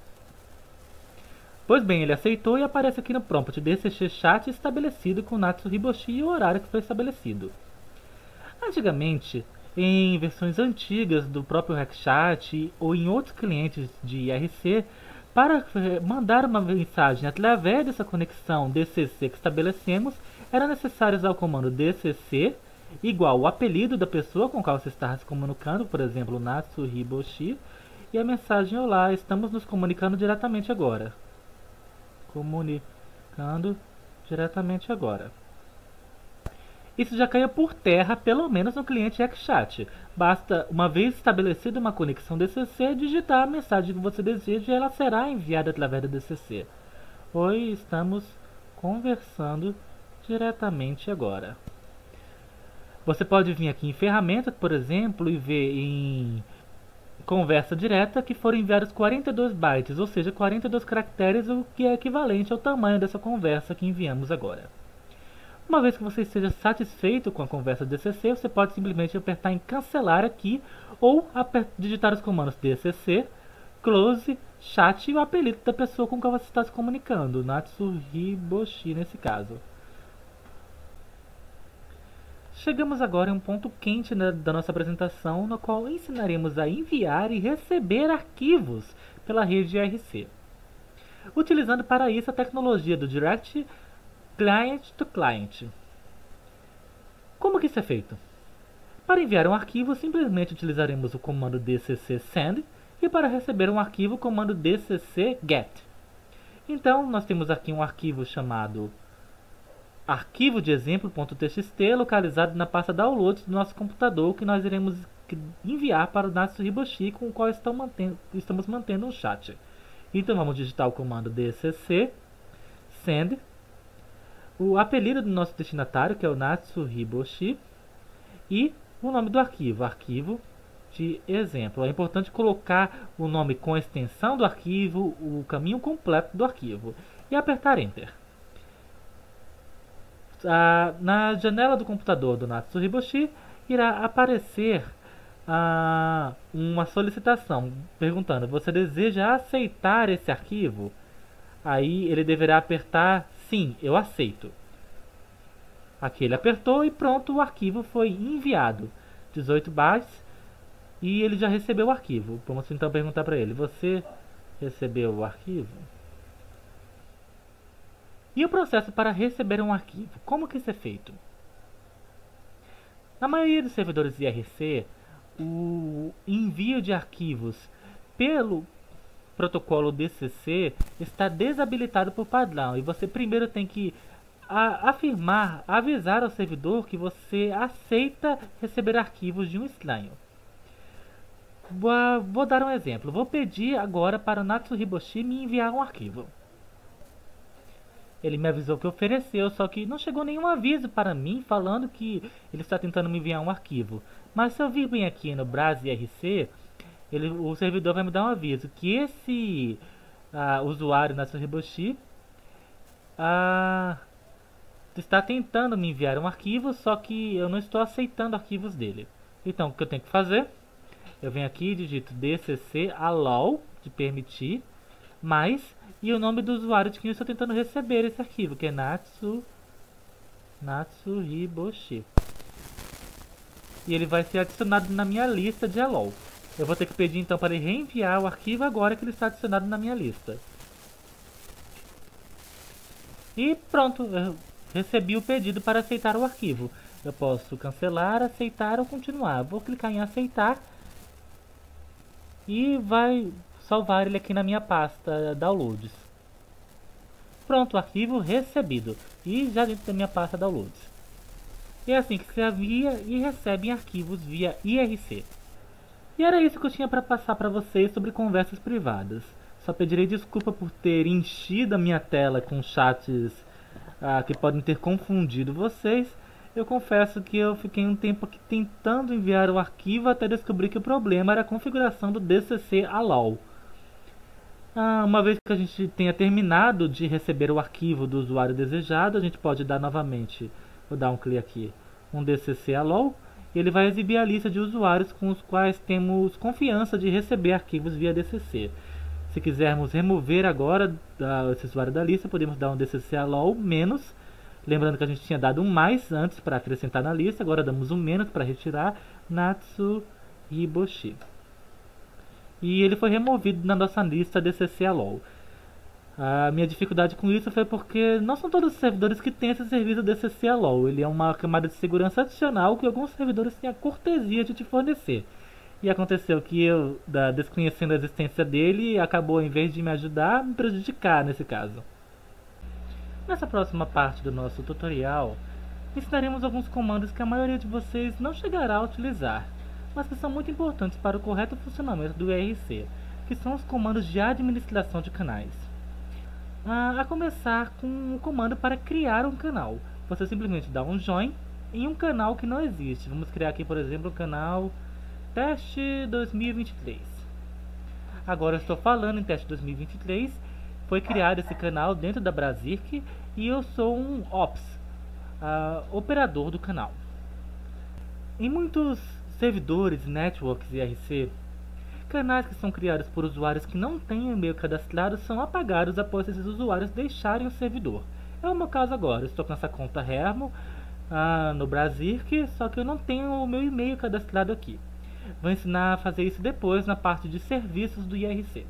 Pois bem, ele aceitou e aparece aqui no prompt DCC chat estabelecido com o Natsu Hiboshi e o horário que foi estabelecido. Antigamente, em versões antigas do próprio RecChat ou em outros clientes de IRC, para mandar uma mensagem através dessa conexão DCC que estabelecemos, era necessário usar o comando DCC igual o apelido da pessoa com qual você está se comunicando, por exemplo, Natsu Hiboshi, e a mensagem: olá, estamos nos comunicando diretamente agora. Comunicando diretamente agora. Isso já caiu por terra, pelo menos no cliente RecChat. Basta, uma vez estabelecida uma conexão DCC, digitar a mensagem que você deseja e ela será enviada através do DCC. Oi, estamos conversando diretamente agora. Você pode vir aqui em ferramentas, por exemplo, e ver em conversa direta que foram enviados 42 bytes, ou seja, 42 caracteres, o que é equivalente ao tamanho dessa conversa que enviamos agora. Uma vez que você esteja satisfeito com a conversa DCC, você pode simplesmente apertar em cancelar aqui ou digitar os comandos DCC, close, chat e o apelido da pessoa com quem você está se comunicando, Natsu Hiboshi nesse caso. Chegamos agora em um ponto quente da nossa apresentação, no qual ensinaremos a enviar e receber arquivos pela rede IRC, utilizando para isso a tecnologia do Direct Client to Client. Como que isso é feito? Para enviar um arquivo, simplesmente utilizaremos o comando DCC send e para receber um arquivo, o comando DCC get. Então, nós temos aqui um arquivo chamado arquivo de exemplo.txt localizado na pasta downloads do nosso computador, que nós iremos enviar para o Natsu Hiboshi, com o qual estamos mantendo um chat. Então vamos digitar o comando DCC send, o apelido do nosso destinatário, que é o Natsu Hiboshi, e o nome do arquivo, arquivo de exemplo. É importante colocar o nome com a extensão do arquivo, o caminho completo do arquivo, e apertar Enter. Na janela do computador do Natsu Hiboshi irá aparecer uma solicitação perguntando: você deseja aceitar esse arquivo? Aí ele deverá apertar sim, eu aceito. Aqui ele apertou e pronto, o arquivo foi enviado. 18 bytes e ele já recebeu o arquivo. Vamos então perguntar para ele: você recebeu o arquivo? E o processo para receber um arquivo? Como que isso é feito? Na maioria dos servidores IRC, o envio de arquivos pelo protocolo DCC está desabilitado por padrão e você primeiro tem que avisar ao servidor que você aceita receber arquivos de um estranho. Vou dar um exemplo. Vou pedir agora para o Natsu Hiboshi me enviar um arquivo. Ele me avisou que ofereceu, só que não chegou nenhum aviso para mim falando que ele está tentando me enviar um arquivo. Mas se eu vir bem aqui no Brás IRC, o servidor vai me dar um aviso que esse usuário Natsu Hiboshi está tentando me enviar um arquivo, só que eu não estou aceitando arquivos dele. Então o que eu tenho que fazer? Eu venho aqui e digito DCC allow, de permitir, mais, e o nome do usuário de quem eu estou tentando receber esse arquivo, que é Natsu Hiboshi. E ele vai ser adicionado na minha lista de allow. Eu vou ter que pedir então para ele reenviar o arquivo agora que ele está adicionado na minha lista. E pronto, eu recebi o pedido para aceitar o arquivo. Eu posso cancelar, aceitar ou continuar. Vou clicar em aceitar e vai salvar ele aqui na minha pasta Downloads. Pronto, arquivo recebido e já dentro da minha pasta Downloads. É assim que se envia e recebe arquivos via IRC. E era isso que eu tinha para passar para vocês sobre conversas privadas. Só pedirei desculpa por ter enchido a minha tela com chats que podem ter confundido vocês. Eu confesso que eu fiquei um tempo aqui tentando enviar o arquivo até descobrir que o problema era a configuração do DCC allow. Uma vez que a gente tenha terminado de receber o arquivo do usuário desejado, a gente pode dar novamente, vou dar um clique aqui, um DCC allow, e ele vai exibir a lista de usuários com os quais temos confiança de receber arquivos via DCC. Se quisermos remover agora esse usuário da lista, podemos dar um DCC allow menos, lembrando que a gente tinha dado um mais antes para acrescentar na lista, agora damos um menos para retirar Natsu Hiboshi. E ele foi removido na nossa lista DCC allow. A minha dificuldade com isso foi porque não são todos os servidores que têm esse serviço DCC allow. Ele é uma camada de segurança adicional que alguns servidores têm a cortesia de te fornecer. E aconteceu que eu, desconhecendo a existência dele, acabou, em vez de me ajudar, me prejudicar nesse caso. Nessa próxima parte do nosso tutorial, ensinaremos alguns comandos que a maioria de vocês não chegará a utilizar, mas que são muito importantes para o correto funcionamento do IRC, que são os comandos de administração de canais. A começar com um comando para criar um canal. Você simplesmente dá um join em um canal que não existe. Vamos criar aqui, por exemplo, o canal Teste 2023. Agora eu estou falando em Teste 2023. Foi criado esse canal dentro da Brasirk e eu sou um Ops, operador do canal. Em muitos servidores, networks e IRC, canais que são criados por usuários que não têm e-mail cadastrado são apagados após esses usuários deixarem o servidor. É o meu caso agora, eu estou com essa conta Hermo no Brasirk, só que eu não tenho o meu e-mail cadastrado aqui. Vou ensinar a fazer isso depois na parte de serviços do IRC.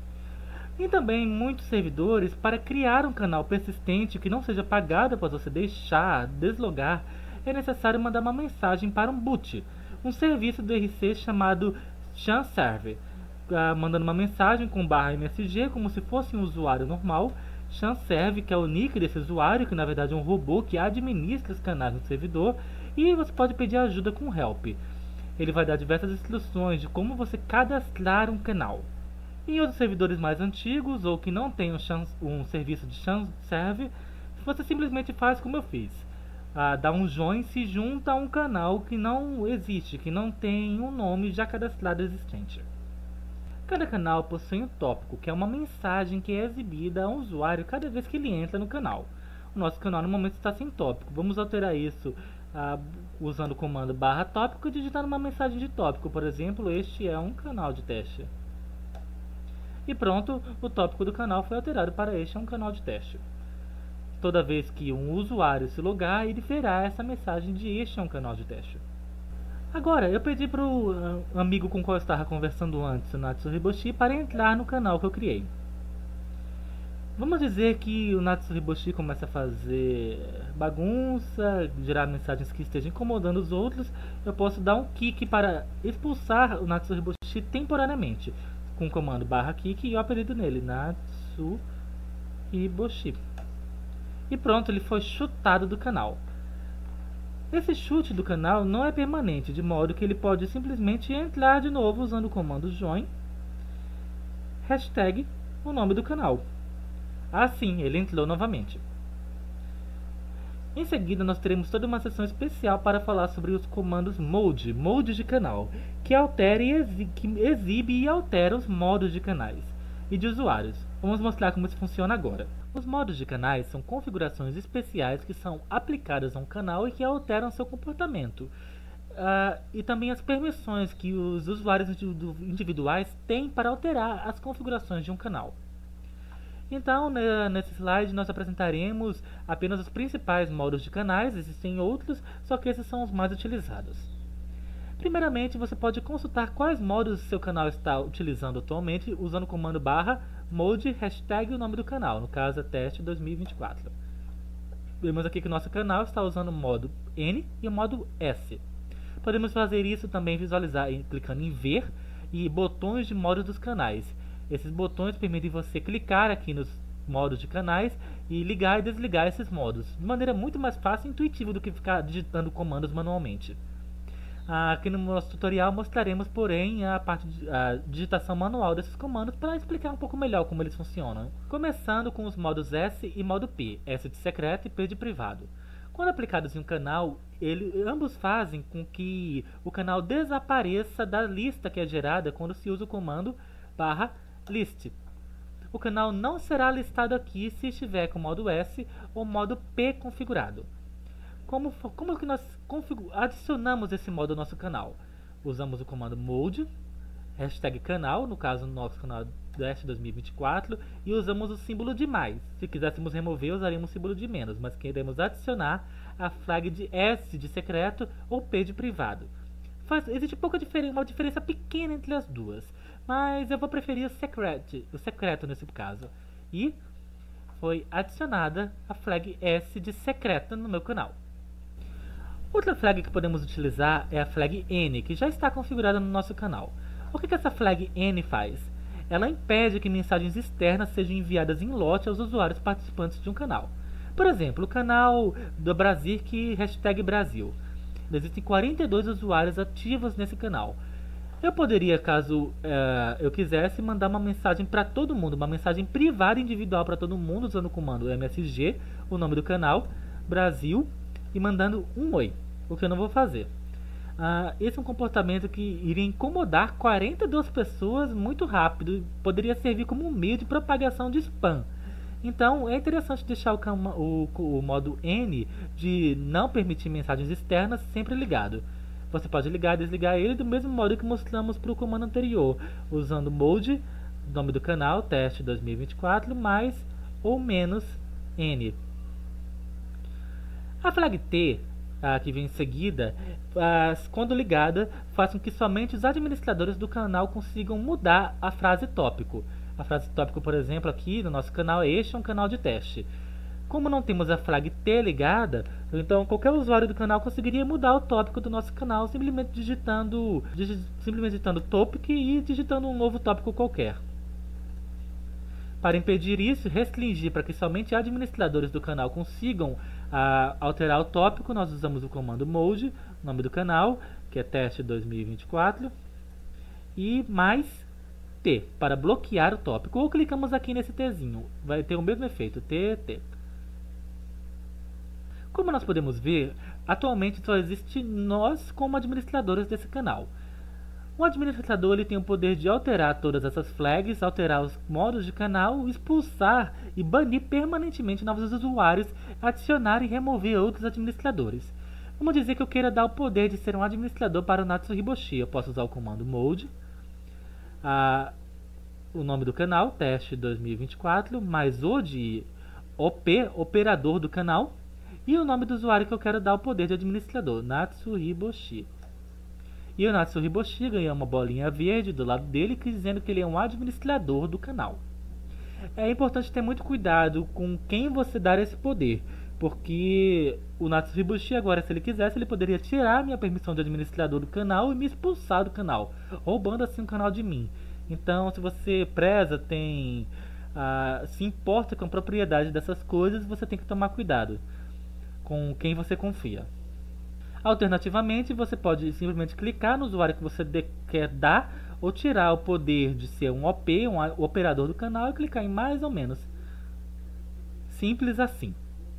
E também muitos servidores, para criar um canal persistente que não seja apagado após você deslogar, é necessário mandar uma mensagem para um boot, um serviço do IRC chamado chanserve, mandando uma mensagem com /msg como se fosse um usuário normal. Chanserve, que é o nick desse usuário, que na verdade é um robô que administra os canais no servidor, e você pode pedir ajuda com help. Ele vai dar diversas instruções de como você cadastrar um canal. Em outros servidores mais antigos ou que não tem um serviço de chanserve, você simplesmente faz como eu fiz. Dá um join, se junta a um canal que não existe, que não tem um nome já cadastrado existente. Cada canal possui um tópico, que é uma mensagem que é exibida a um usuário cada vez que ele entra no canal. O nosso canal no momento está sem tópico. Vamos alterar isso usando o comando /tópico e digitando uma mensagem de tópico. Por exemplo, este é um canal de teste. E pronto, o tópico do canal foi alterado para este é um canal de teste. Toda vez que um usuário se logar, ele verá essa mensagem de este é um canal de teste. Agora, eu pedi para o amigo com qual eu estava conversando antes, o Natsu Hiboshi, para entrar no canal que eu criei. Vamos dizer que o Natsu Hiboshi começa a fazer bagunça, gerar mensagens que estejam incomodando os outros. Eu posso dar um kick para expulsar o Natsu Hiboshi temporariamente. com o comando /kik e o apelido nele, Natsuhiboshi. E pronto, ele foi chutado do canal. Esse chute do canal não é permanente, de modo que ele pode simplesmente entrar de novo usando o comando join, hashtag, o nome do canal. Assim, ele entrou novamente. Em seguida, nós teremos toda uma sessão especial para falar sobre os comandos mode de canal, que exibe e altera os modos de canais e de usuários. Vamos mostrar como isso funciona agora. Os modos de canais são configurações especiais que são aplicadas a um canal e que alteram seu comportamento. E também as permissões que os usuários individuais têm para alterar as configurações de um canal. Então, nesse slide, nós apresentaremos apenas os principais modos de canais, existem outros, só que esses são os mais utilizados. Primeiramente, você pode consultar quais modos seu canal está utilizando atualmente, usando o comando /mode hashtag o nome do canal, no caso é teste 2024. Vemos aqui que o nosso canal está usando o modo N e o modo S. Podemos fazer isso também visualizar clicando em ver e botões de modos dos canais. Esses botões permitem você clicar aqui nos modos de canais e ligar e desligar esses modos, de maneira muito mais fácil e intuitiva do que ficar digitando comandos manualmente. Aqui no nosso tutorial mostraremos, porém, a digitação manual desses comandos para explicar um pouco melhor como eles funcionam. Começando com os modos S e modo P, S de secreto e P de privado. Quando aplicados em um canal, ambos fazem com que o canal desapareça da lista que é gerada quando se usa o comando /list. O canal não será listado aqui se estiver com o modo S ou modo P configurado. Como que nós adicionamos esse modo ao nosso canal? Usamos o comando mode, hashtag canal, no caso do nosso canal Teste 2024, e usamos o símbolo de mais. Se quiséssemos remover, usaríamos o símbolo de menos, mas queremos adicionar a flag de S de secreto ou P de privado. Existe uma diferença pequena entre as duas, mas eu vou preferir o secreto nesse caso. E foi adicionada a flag S de secreta no meu canal. Outra flag que podemos utilizar é a flag N, que já está configurada no nosso canal. O que essa flag N faz? Ela impede que mensagens externas sejam enviadas em lote aos usuários participantes de um canal. Por exemplo, o canal do Brasil, hashtag Brasil. Existem 42 usuários ativos nesse canal. Eu poderia, caso eu quisesse, mandar uma mensagem para todo mundo, uma mensagem privada individual para todo mundo, usando o comando MSG, o nome do canal, Brasil, e mandando um oi, o que eu não vou fazer. Esse é um comportamento que iria incomodar 42 pessoas muito rápido e poderia servir como um meio de propagação de spam. Então é interessante deixar o modo N de não permitir mensagens externas sempre ligado. Você pode ligar e desligar ele do mesmo modo que mostramos para o comando anterior, usando mode, nome do canal, teste 2024, mais ou menos N. A flag T, que vem em seguida, quando ligada, faz com que somente os administradores do canal consigam mudar a frase tópico. A frase tópico, por exemplo, aqui no nosso canal, este é um canal de teste. Como não temos a flag T ligada, então qualquer usuário do canal conseguiria mudar o tópico do nosso canal simplesmente digitando topic e digitando um novo tópico qualquer. Para impedir isso, restringir para que somente administradores do canal consigam alterar o tópico, nós usamos o comando mode, nome do canal, que é teste 2024, e mais T, para bloquear o tópico, ou clicamos aqui nesse Tzinho, vai ter o mesmo efeito, T. Como nós podemos ver, atualmente só existe nós como administradores desse canal. O administrador ele tem o poder de alterar todas essas flags, alterar os modos de canal, expulsar e banir permanentemente novos usuários, adicionar e remover outros administradores. Vamos dizer que eu queira dar o poder de ser um administrador para o Natsuhiboshi. Eu posso usar o comando mode, o nome do canal, teste 2024, mais o de OP, operador do canal, e o nome do usuário que eu quero dar o poder de administrador, Natsuhiboshi. E o Natsuhiboshi ganha uma bolinha verde do lado dele, dizendo que ele é um administrador do canal. É importante ter muito cuidado com quem você dar esse poder, porque o Natsuhiboshi agora, se ele quisesse, ele poderia tirar minha permissão de administrador do canal e me expulsar do canal, roubando assim o canal de mim. Então, se você preza, se importa com a propriedade dessas coisas, você tem que tomar cuidado com quem você confia. Alternativamente, você pode simplesmente clicar no usuário que você quer dar ou tirar o poder de ser um OP, um operador do canal, e clicar em mais ou menos. Simples assim.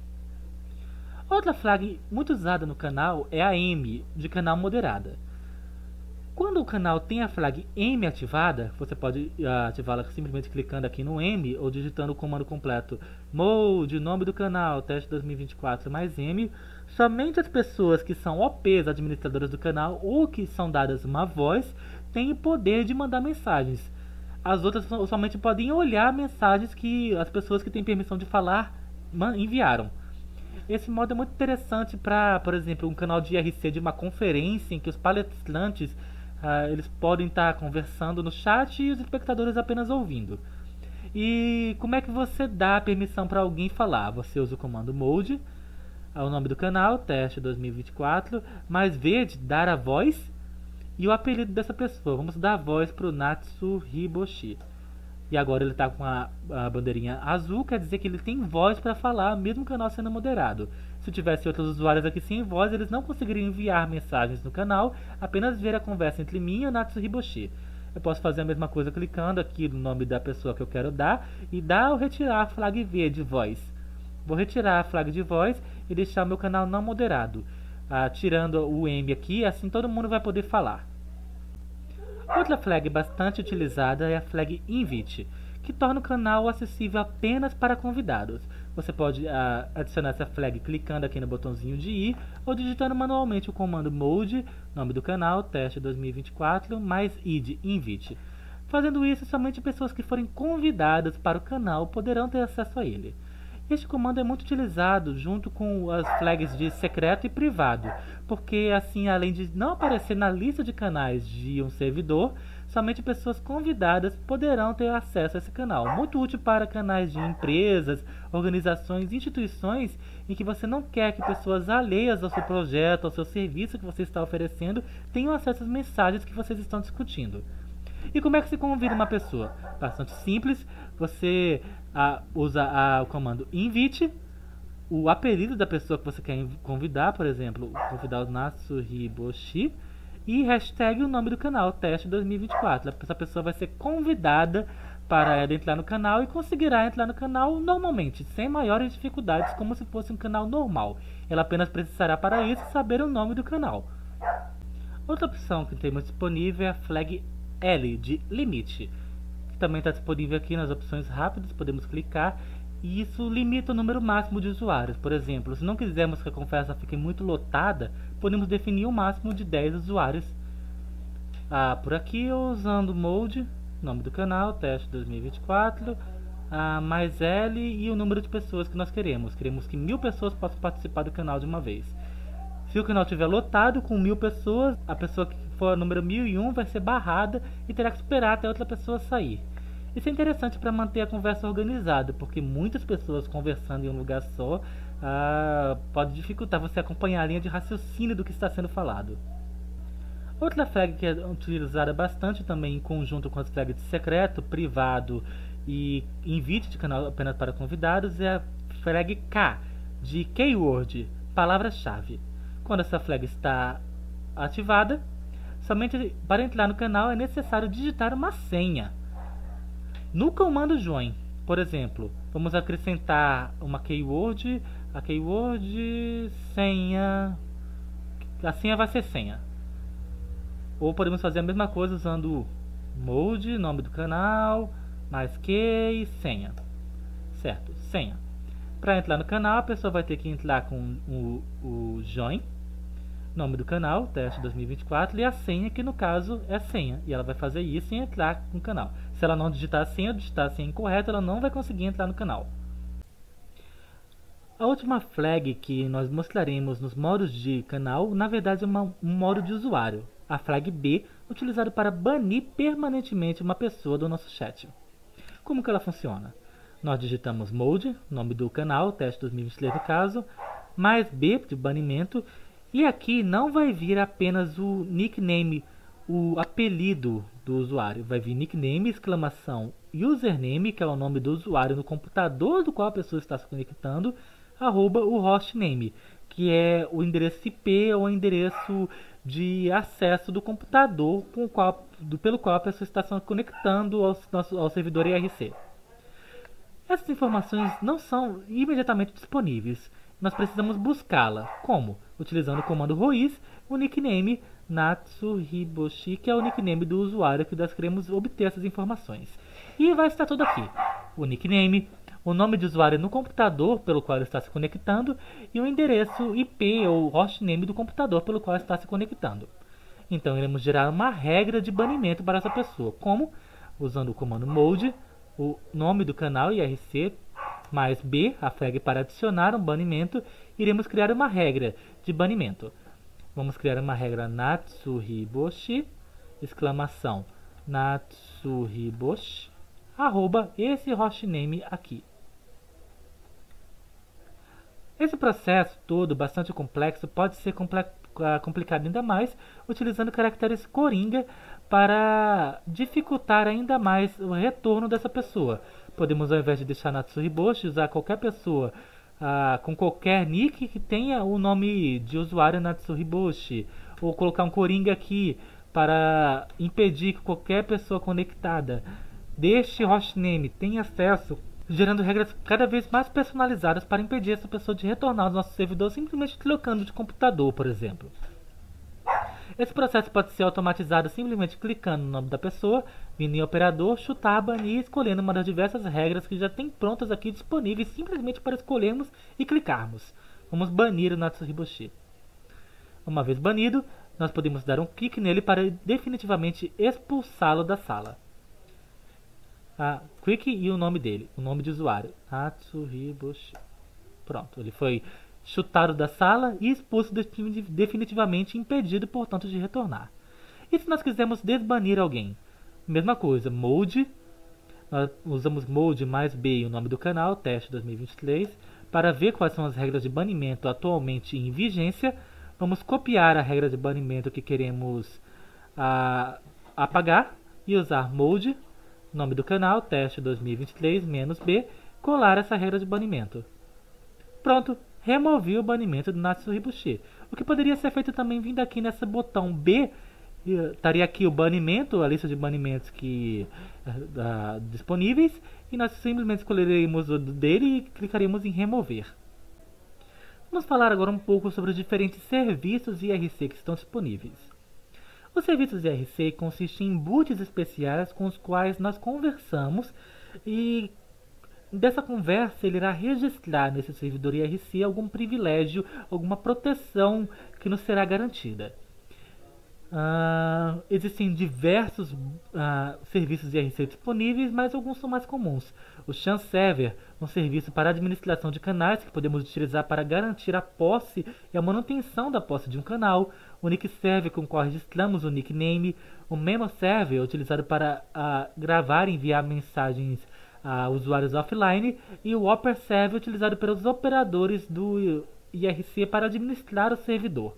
Outra flag muito usada no canal é a M, de canal moderada. Quando o canal tem a flag M ativada, você pode ativá-la simplesmente clicando aqui no M ou digitando o comando completo mode, nome do canal, teste 2024 mais M. Somente as pessoas que são OPs, administradoras do canal, ou que são dadas uma voz, têm o poder de mandar mensagens. As outras somente podem olhar mensagens que as pessoas que têm permissão de falar enviaram. Esse modo é muito interessante para, por exemplo, um canal de IRC de uma conferência em que os palestrantes eles podem estar conversando no chat e os espectadores apenas ouvindo. E como é que você dá permissão para alguém falar? Você usa o comando mode, o nome do canal, teste 2024, mais V de dar a voz e o apelido dessa pessoa. Vamos dar a voz para o Natsu Hiboshi. E agora ele está com a bandeirinha azul, quer dizer que ele tem voz para falar, mesmo o canal sendo moderado. Se tivesse outros usuários aqui sem voz, eles não conseguiriam enviar mensagens no canal, apenas ver a conversa entre mim e o Natsu Hiboshi. Eu posso fazer a mesma coisa clicando aqui no nome da pessoa que eu quero dar e dar ou retirar a flag V de voz. Vou retirar a flag de voz e deixar o meu canal não moderado, tirando o M aqui, assim todo mundo vai poder falar. Outra flag bastante utilizada é a flag Invite, que torna o canal acessível apenas para convidados. Você pode adicionar essa flag clicando aqui no botãozinho de ir ou digitando manualmente o comando mode, nome do canal, teste 2024, mais id, invite. Fazendo isso, somente pessoas que forem convidadas para o canal poderão ter acesso a ele. Este comando é muito utilizado junto com as flags de secreto e privado, porque assim, além de não aparecer na lista de canais de um servidor, somente pessoas convidadas poderão ter acesso a esse canal. Muito útil para canais de empresas, organizações, instituições em que você não quer que pessoas alheias ao seu projeto, ao seu serviço que você está oferecendo, tenham acesso às mensagens que vocês estão discutindo. E como é que se convida uma pessoa? Bastante simples, você usa o comando invite, o apelido da pessoa que você quer convidar, por exemplo, convidar o Natsu Hiboshi, e hashtag o nome do canal, teste 2024. Essa pessoa vai ser convidada para entrar no canal e conseguirá entrar no canal normalmente, sem maiores dificuldades, como se fosse um canal normal. Ela apenas precisará para isso saber o nome do canal. Outra opção que temos disponível é a flag L, de limite, que também está disponível aqui nas opções rápidas, podemos clicar, e isso limita o número máximo de usuários. Por exemplo, se não quisermos que a conversa fique muito lotada, podemos definir um máximo de 10 usuários. Por aqui, usando mode, nome do canal, teste 2024, mais L e o número de pessoas que nós queremos. Queremos que 1000 pessoas possam participar do canal de uma vez. Se o canal estiver lotado com 1000 pessoas, a pessoa que for número 1001 vai ser barrada e terá que esperar até outra pessoa sair. Isso é interessante para manter a conversa organizada, porque muitas pessoas conversando em um lugar só pode dificultar você acompanhar a linha de raciocínio do que está sendo falado. Outra flag que é utilizada bastante também em conjunto com as flags de secreto, privado e invite de canal apenas para convidados é a flag K, de keyword, palavra-chave. Quando essa flag está ativada, somente para entrar no canal é necessário digitar uma senha. No comando join, por exemplo, vamos acrescentar uma keyword, a keyword senha, a senha vai ser senha. Ou podemos fazer a mesma coisa usando mode, nome do canal, mais key, senha. Certo, senha. Para entrar no canal, a pessoa vai ter que entrar com o join, nome do canal, teste 2024, e a senha, que no caso é senha. E ela vai fazer isso e entrar no canal. Se ela não digitar a senha ou digitar a senha incorreta, ela não vai conseguir entrar no canal. A última flag que nós mostraremos nos modos de canal, na verdade é um modo de usuário. A flag B, utilizada para banir permanentemente uma pessoa do nosso chat. Como que ela funciona? Nós digitamos mode, nome do canal, teste 2023 no caso, mais B de banimento, e aqui não vai vir apenas o nickname o apelido do usuário. Vai vir nickname, exclamação, username, que é o nome do usuário no computador do qual a pessoa está se conectando, arroba o hostname, que é o endereço IP ou o endereço de acesso do computador pelo qual a pessoa está se conectando ao servidor IRC. Essas informações não são imediatamente disponíveis. Nós precisamos buscá-la. Como? Utilizando o comando ROIS, o nickname Natsuhiboshi, que é o nickname do usuário que nós queremos obter essas informações. E vai estar tudo aqui. O nickname, o nome de usuário no computador pelo qual ele está se conectando e o endereço IP ou hostname do computador pelo qual está se conectando. Então iremos gerar uma regra de banimento para essa pessoa. Como? Usando o comando mode, o nome do canal IRC mais B, a flag para adicionar um banimento, iremos criar uma regra de banimento. Vamos criar uma regra Natsuhiboshi, exclamação Natsuhiboshi, arroba esse hostname aqui. Esse processo todo, bastante complexo, pode ser complicado ainda mais utilizando caracteres coringa para dificultar ainda mais o retorno dessa pessoa. Podemos, ao invés de deixar Natsuhiboshi, usar qualquer pessoa com qualquer nick que tenha o nome de usuário Natsuhiboshi, ou colocar um coringa aqui para impedir que qualquer pessoa conectada deste hostname tenha acesso, gerando regras cada vez mais personalizadas para impedir essa pessoa de retornar ao nosso servidor simplesmente trocando de computador, por exemplo. Esse processo pode ser automatizado simplesmente clicando no nome da pessoa, vindo em operador, chutar, banir e escolhendo uma das diversas regras que já tem prontas aqui disponíveis simplesmente para escolhermos e clicarmos. Vamos banir o Natsuhiboshi. Uma vez banido, nós podemos dar um clique nele para definitivamente expulsá-lo da sala. Clique e o nome dele, o nome de usuário, Natsuhiboshi. Pronto, ele foi chutado da sala e expulso definitivamente, impedido, portanto, de retornar. E se nós quisermos desbanir alguém? Mesma coisa, mode, nós usamos mode mais B e o nome do canal, teste 2023, para ver quais são as regras de banimento atualmente em vigência. Vamos copiar a regra de banimento que queremos apagar e usar mode, nome do canal, teste 2023, menos B, colar essa regra de banimento. Pronto, removi o banimento do Natsuhiboshi. O que poderia ser feito também vindo aqui nesse botão B, estaria aqui o banimento, a lista de banimentos disponíveis, e nós simplesmente escolheremos o dele e clicaremos em remover. Vamos falar agora um pouco sobre os diferentes serviços IRC que estão disponíveis. Os serviços IRC consistem em boots especiais com os quais nós conversamos e dessa conversa ele irá registrar nesse servidor IRC algum privilégio, alguma proteção que nos será garantida. Existem diversos serviços IRC disponíveis, mas alguns são mais comuns. O Chan Server, um serviço para administração de canais que podemos utilizar para garantir a posse e a manutenção da posse de um canal. O Nick Server, com o qual registramos o nickname. O Memo Server, utilizado para gravar e enviar mensagens a usuários offline. E o Opera Server, utilizado pelos operadores do IRC para administrar o servidor.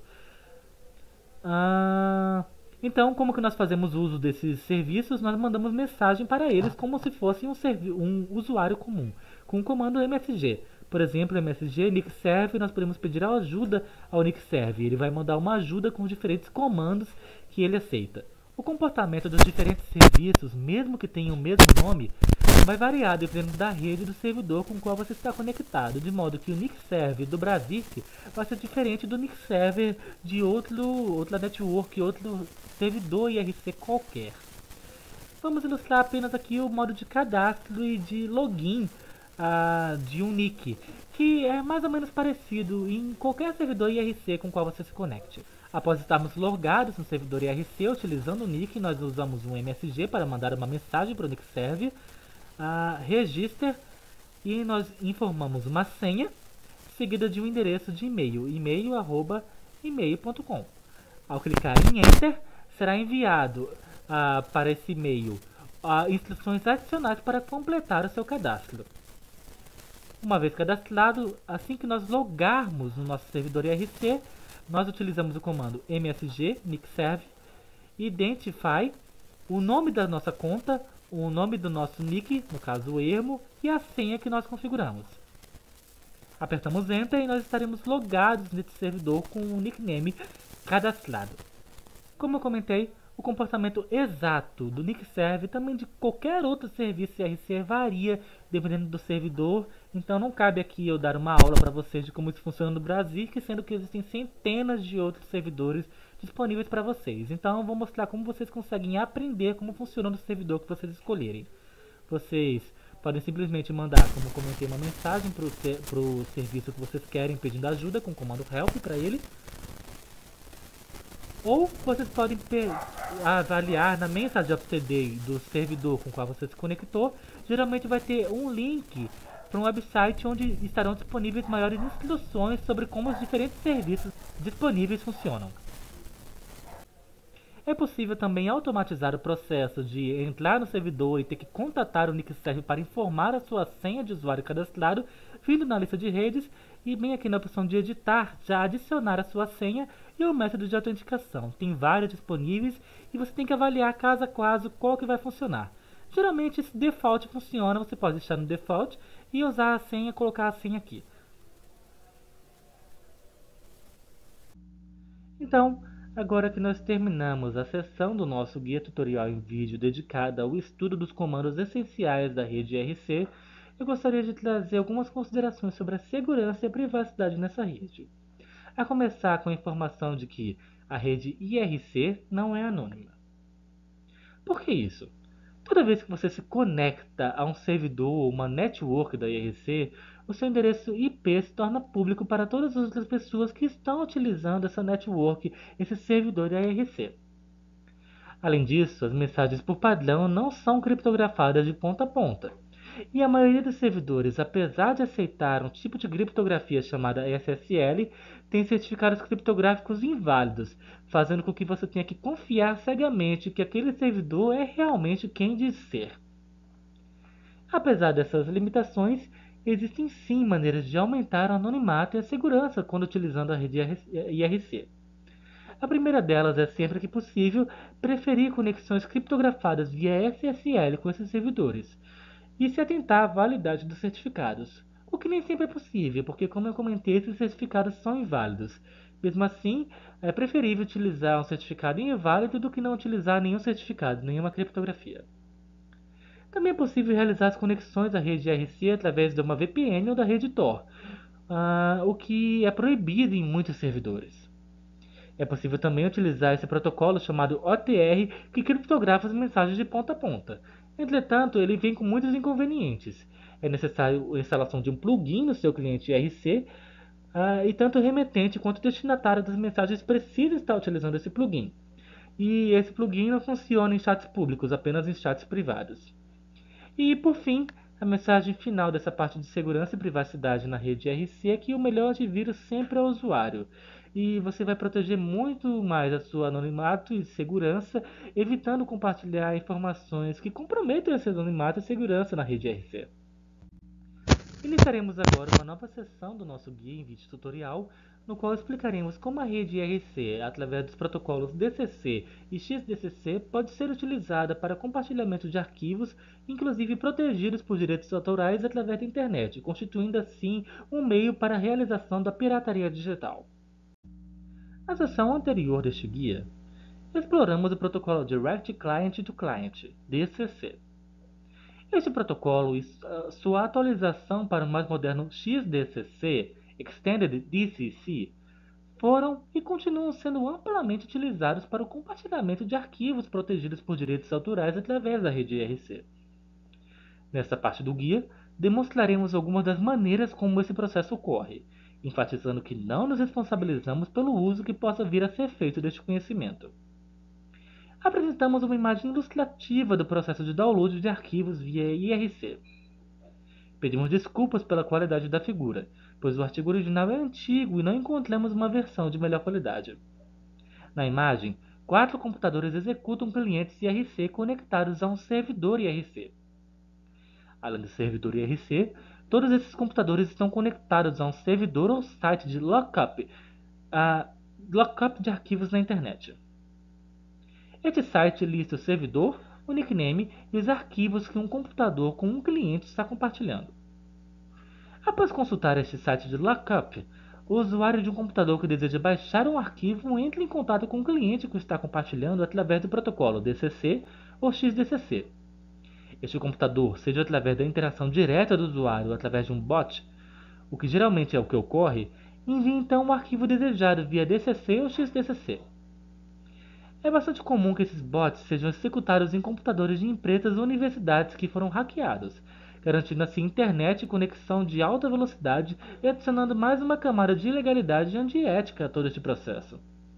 Então, como que nós fazemos uso desses serviços? Nós mandamos mensagem para eles como se fosse um usuário comum, com o comando msg. Por exemplo, msg nickserve, nós podemos pedir ajuda ao nickserve. Ele vai mandar uma ajuda com diferentes comandos que ele aceita. O comportamento dos diferentes serviços, mesmo que tenham o mesmo nome, vai variar dependendo da rede do servidor com o qual você está conectado, de modo que o nickserve do Brasic vai ser diferente do nickserve de outra network, outro servidor IRC qualquer. Vamos ilustrar apenas aqui o modo de cadastro e de login de um nick, que é mais ou menos parecido em qualquer servidor IRC com o qual você se conecte. Após estarmos logados no servidor IRC utilizando o nick, nós usamos um MSG para mandar uma mensagem para o nickserve, register, e nós informamos uma senha seguida de um endereço de e-mail, e-mail@email.com. Ao clicar em Enter, será enviado para esse e-mail instruções adicionais para completar o seu cadastro. Uma vez cadastrado, assim que nós logarmos no nosso servidor IRC, nós utilizamos o comando msg nickserve identify, o nome da nossa conta, o nome do nosso nick, no caso o ermo, e a senha que nós configuramos. Apertamos Enter e nós estaremos logados nesse servidor com o nickname cadastrado. Como eu comentei, o comportamento exato do nickserve e também de qualquer outro serviço IRC varia dependendo do servidor, então não cabe aqui eu dar uma aula para vocês de como isso funciona no Brasil, sendo que existem centenas de outros servidores disponíveis para vocês. Então eu vou mostrar como vocês conseguem aprender como funciona o servidor que vocês escolherem. Vocês podem simplesmente mandar, como eu comentei, uma mensagem para o serviço que vocês querem pedindo ajuda com o comando help para ele. Ou vocês podem avaliar na Message of the Day do servidor com o qual você se conectou. Geralmente vai ter um link para um website onde estarão disponíveis maiores instruções sobre como os diferentes serviços disponíveis funcionam. É possível também automatizar o processo de entrar no servidor e ter que contatar o nickserve para informar a sua senha de usuário cadastrado, vindo na lista de redes e bem aqui na opção de editar, já adicionar a sua senha e o método de autenticação. Tem vários disponíveis e você tem que avaliar caso a caso qual que vai funcionar. Geralmente esse default funciona, você pode deixar no default e usar a senha, colocar a senha aqui. Então, agora que nós terminamos a sessão do nosso guia tutorial em vídeo dedicada ao estudo dos comandos essenciais da rede IRC, eu gostaria de trazer algumas considerações sobre a segurança e a privacidade nessa rede. A começar com a informação de que a rede IRC não é anônima. Por que isso? Toda vez que você se conecta a um servidor ou uma network da IRC, o seu endereço IP se torna público para todas as outras pessoas que estão utilizando essa network, esse servidor da IRC. Além disso, as mensagens por padrão não são criptografadas de ponta a ponta. E a maioria dos servidores, apesar de aceitar um tipo de criptografia chamada SSL, tem certificados criptográficos inválidos, fazendo com que você tenha que confiar cegamente que aquele servidor é realmente quem diz ser. Apesar dessas limitações, existem sim maneiras de aumentar o anonimato e a segurança quando utilizando a rede IRC. A primeira delas é, sempre que possível, preferir conexões criptografadas via SSL com esses servidores e se atentar à validade dos certificados, o que nem sempre é possível, porque, como eu comentei, esses certificados são inválidos. Mesmo assim, é preferível utilizar um certificado inválido do que não utilizar nenhum certificado, nenhuma criptografia. Também é possível realizar as conexões à rede IRC através de uma VPN ou da rede Tor, o que é proibido em muitos servidores. É possível também utilizar esse protocolo chamado OTR, que criptografa as mensagens de ponta a ponta. Entretanto, ele vem com muitos inconvenientes. É necessário a instalação de um plugin no seu cliente IRC, e tanto o remetente quanto o destinatário das mensagens precisam estar utilizando esse plugin. E esse plugin não funciona em chats públicos, apenas em chats privados. E, por fim, a mensagem final dessa parte de segurança e privacidade na rede IRC é que o melhor antivírus sempre é o usuário. E você vai proteger muito mais a sua anonimato e segurança, evitando compartilhar informações que comprometem esse anonimato e segurança na rede IRC. Iniciaremos agora uma nova sessão do nosso guia em vídeo tutorial, no qual explicaremos como a rede IRC, através dos protocolos DCC e XDCC, pode ser utilizada para compartilhamento de arquivos, inclusive protegidos por direitos autorais através da internet, constituindo assim um meio para a realização da pirataria digital. Na sessão anterior deste guia, exploramos o protocolo Direct Client to Client, DCC. Este protocolo e sua atualização para o mais moderno XDCC, Extended DCC, foram e continuam sendo amplamente utilizados para o compartilhamento de arquivos protegidos por direitos autorais através da rede IRC. Nesta parte do guia, demonstraremos algumas das maneiras como esse processo ocorre, enfatizando que não nos responsabilizamos pelo uso que possa vir a ser feito deste conhecimento. Apresentamos uma imagem ilustrativa do processo de download de arquivos via IRC. Pedimos desculpas pela qualidade da figura, pois o artigo original é antigo e não encontramos uma versão de melhor qualidade. Na imagem, 4 computadores executam clientes IRC conectados a um servidor IRC. Além do servidor IRC, todos esses computadores estão conectados a um servidor ou site de lookup de arquivos na internet. Este site lista o servidor, o nickname e os arquivos que um computador com um cliente está compartilhando. Após consultar este site de lookup, o usuário de um computador que deseja baixar um arquivo entra em contato com o cliente que está compartilhando através do protocolo DCC ou XDCC. Este computador, seja através da interação direta do usuário ou através de um bot, o que geralmente é o que ocorre, envia então o arquivo desejado via DCC ou XDCC. É bastante comum que esses bots sejam executados em computadores de empresas ou universidades que foram hackeados, garantindo assim internet e conexão de alta velocidade e adicionando mais uma camada de ilegalidade e antiética a todo este processo.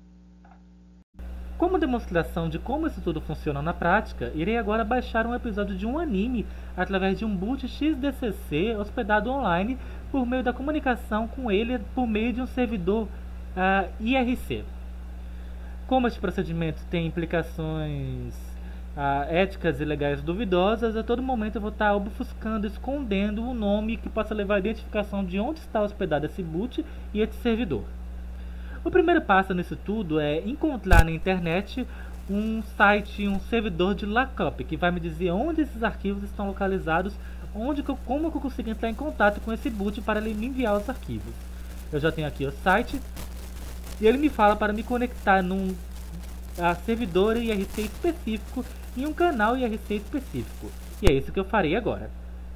Como demonstração de como isso tudo funciona na prática, irei agora baixar um episódio de um anime através de um boot XDCC hospedado online por meio da comunicação com ele por meio de um servidor IRC. Como este procedimento tem implicações éticas e legais duvidosas, a todo momento eu vou estar obfuscando, escondendo um nome que possa levar à identificação de onde está hospedado esse boot e esse servidor. O primeiro passo nisso tudo é encontrar na internet um site, um servidor de lookup, que vai me dizer onde esses arquivos estão localizados, como eu consigo entrar em contato com esse boot para ele me enviar os arquivos. Eu já tenho aqui o site, e ele me fala para me conectar num servidor IRC específico em um canal IRC específico. E é isso que eu farei agora.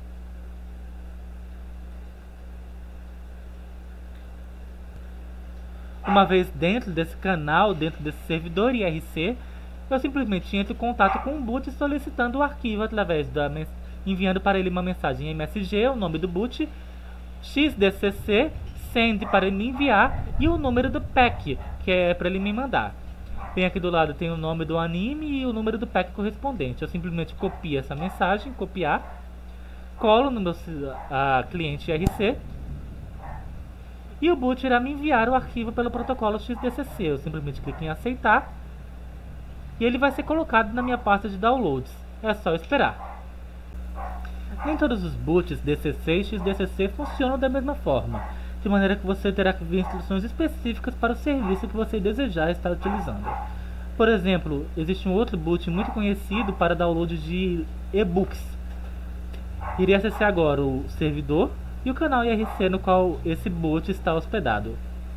Uma vez dentro desse canal, dentro desse servidor IRC, eu simplesmente entro em contato com o boot solicitando o arquivo através enviando para ele uma mensagem MSG, o nome do boot, XDCC, send para ele me enviar e o número do pack, que é para ele me mandar. Bem aqui do lado tem o nome do anime e o número do pack correspondente. Eu simplesmente copio essa mensagem, colo no meu cliente IRC e o boot irá me enviar o arquivo pelo protocolo XDCC. Eu simplesmente clico em aceitar e ele vai ser colocado na minha pasta de downloads. É só esperar. Nem todos os boots DCC e XDCC funcionam da mesma forma, de maneira que você terá que ver instruções específicas para o serviço que você desejar estar utilizando. Por exemplo, existe um outro boot muito conhecido para download de e-books. Irei acessar agora o servidor e o canal IRC no qual esse boot está hospedado.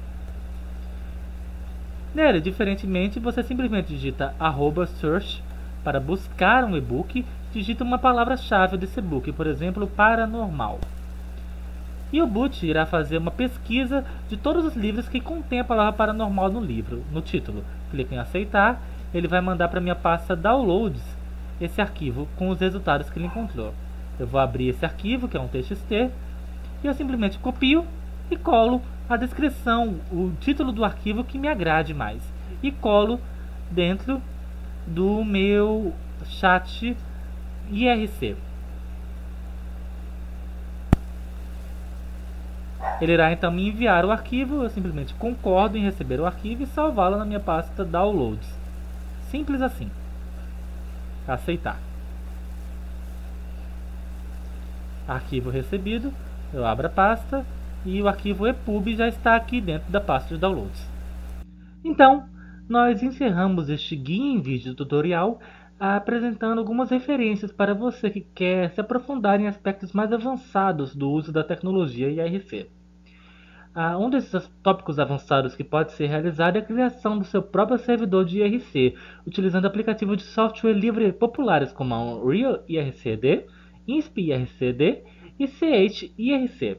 Nele, diferentemente, você simplesmente digita @search para buscar um e-book, digita uma palavra-chave desse e-book, por exemplo, paranormal. E o boot irá fazer uma pesquisa de todos os livros que contém a palavra paranormal no título. Clique em aceitar, ele vai mandar para minha pasta downloads esse arquivo com os resultados que ele encontrou. Eu vou abrir esse arquivo, que é um TXT, e eu simplesmente copio e colo a descrição, o título do arquivo que me agrade mais, e colo dentro do meu chat IRC. Ele irá então me enviar o arquivo, eu simplesmente concordo em receber o arquivo e salvá-lo na minha pasta Downloads. Simples assim. Aceitar. Arquivo recebido, eu abro a pasta e o arquivo EPUB já está aqui dentro da pasta de Downloads. Então, nós encerramos este guia em vídeo tutorial apresentando algumas referências para você que quer se aprofundar em aspectos mais avançados do uso da tecnologia IRC. Um desses tópicos avançados que pode ser realizado é a criação do seu próprio servidor de IRC, utilizando aplicativos de software livre populares como a Unreal IRCD, INSP IRCD e CH IRC.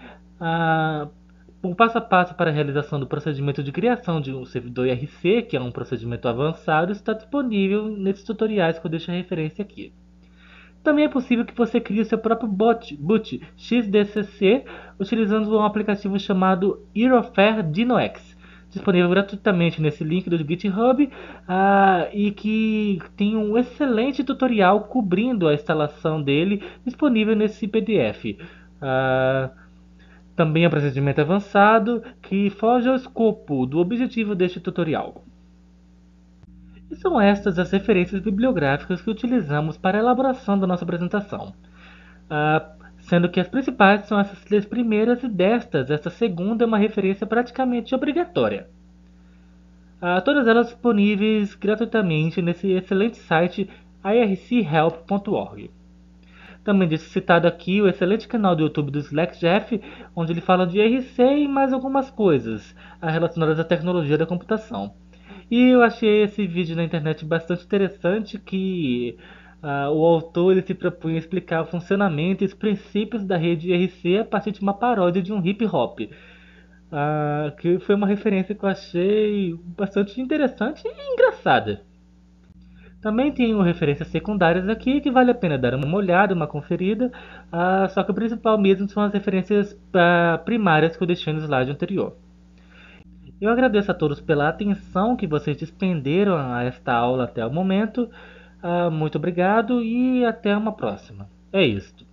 O passo a passo para a realização do procedimento de criação de um servidor IRC, que é um procedimento avançado, está disponível nesses tutoriais que eu deixo a referência aqui. Também é possível que você crie o seu próprio boot XDCC utilizando um aplicativo chamado Aerofair DinoX, disponível gratuitamente nesse link do GitHub e que tem um excelente tutorial cobrindo a instalação dele disponível nesse PDF. Também é um procedimento avançado que foge ao escopo do objetivo deste tutorial. E são estas as referências bibliográficas que utilizamos para a elaboração da nossa apresentação, sendo que as principais são essas 3 primeiras e esta segunda é uma referência praticamente obrigatória. todas elas disponíveis gratuitamente nesse excelente site irchelp.org. Também disse citado aqui o excelente canal do YouTube do Slack Jeff, onde ele fala de IRC e mais algumas coisas relacionadas à tecnologia da computação. E eu achei esse vídeo na internet bastante interessante, que o autor ele se propunha a explicar o funcionamento e os princípios da rede IRC a partir de uma paródia de um hip hop. Que foi uma referência que eu achei bastante interessante e engraçada. Também tenho referências secundárias aqui que vale a pena dar uma olhada, uma conferida, só que o principal mesmo são as referências primárias que eu deixei no slide anterior. Eu agradeço a todos pela atenção que vocês despenderam a esta aula até o momento. Muito obrigado e até uma próxima. É isso.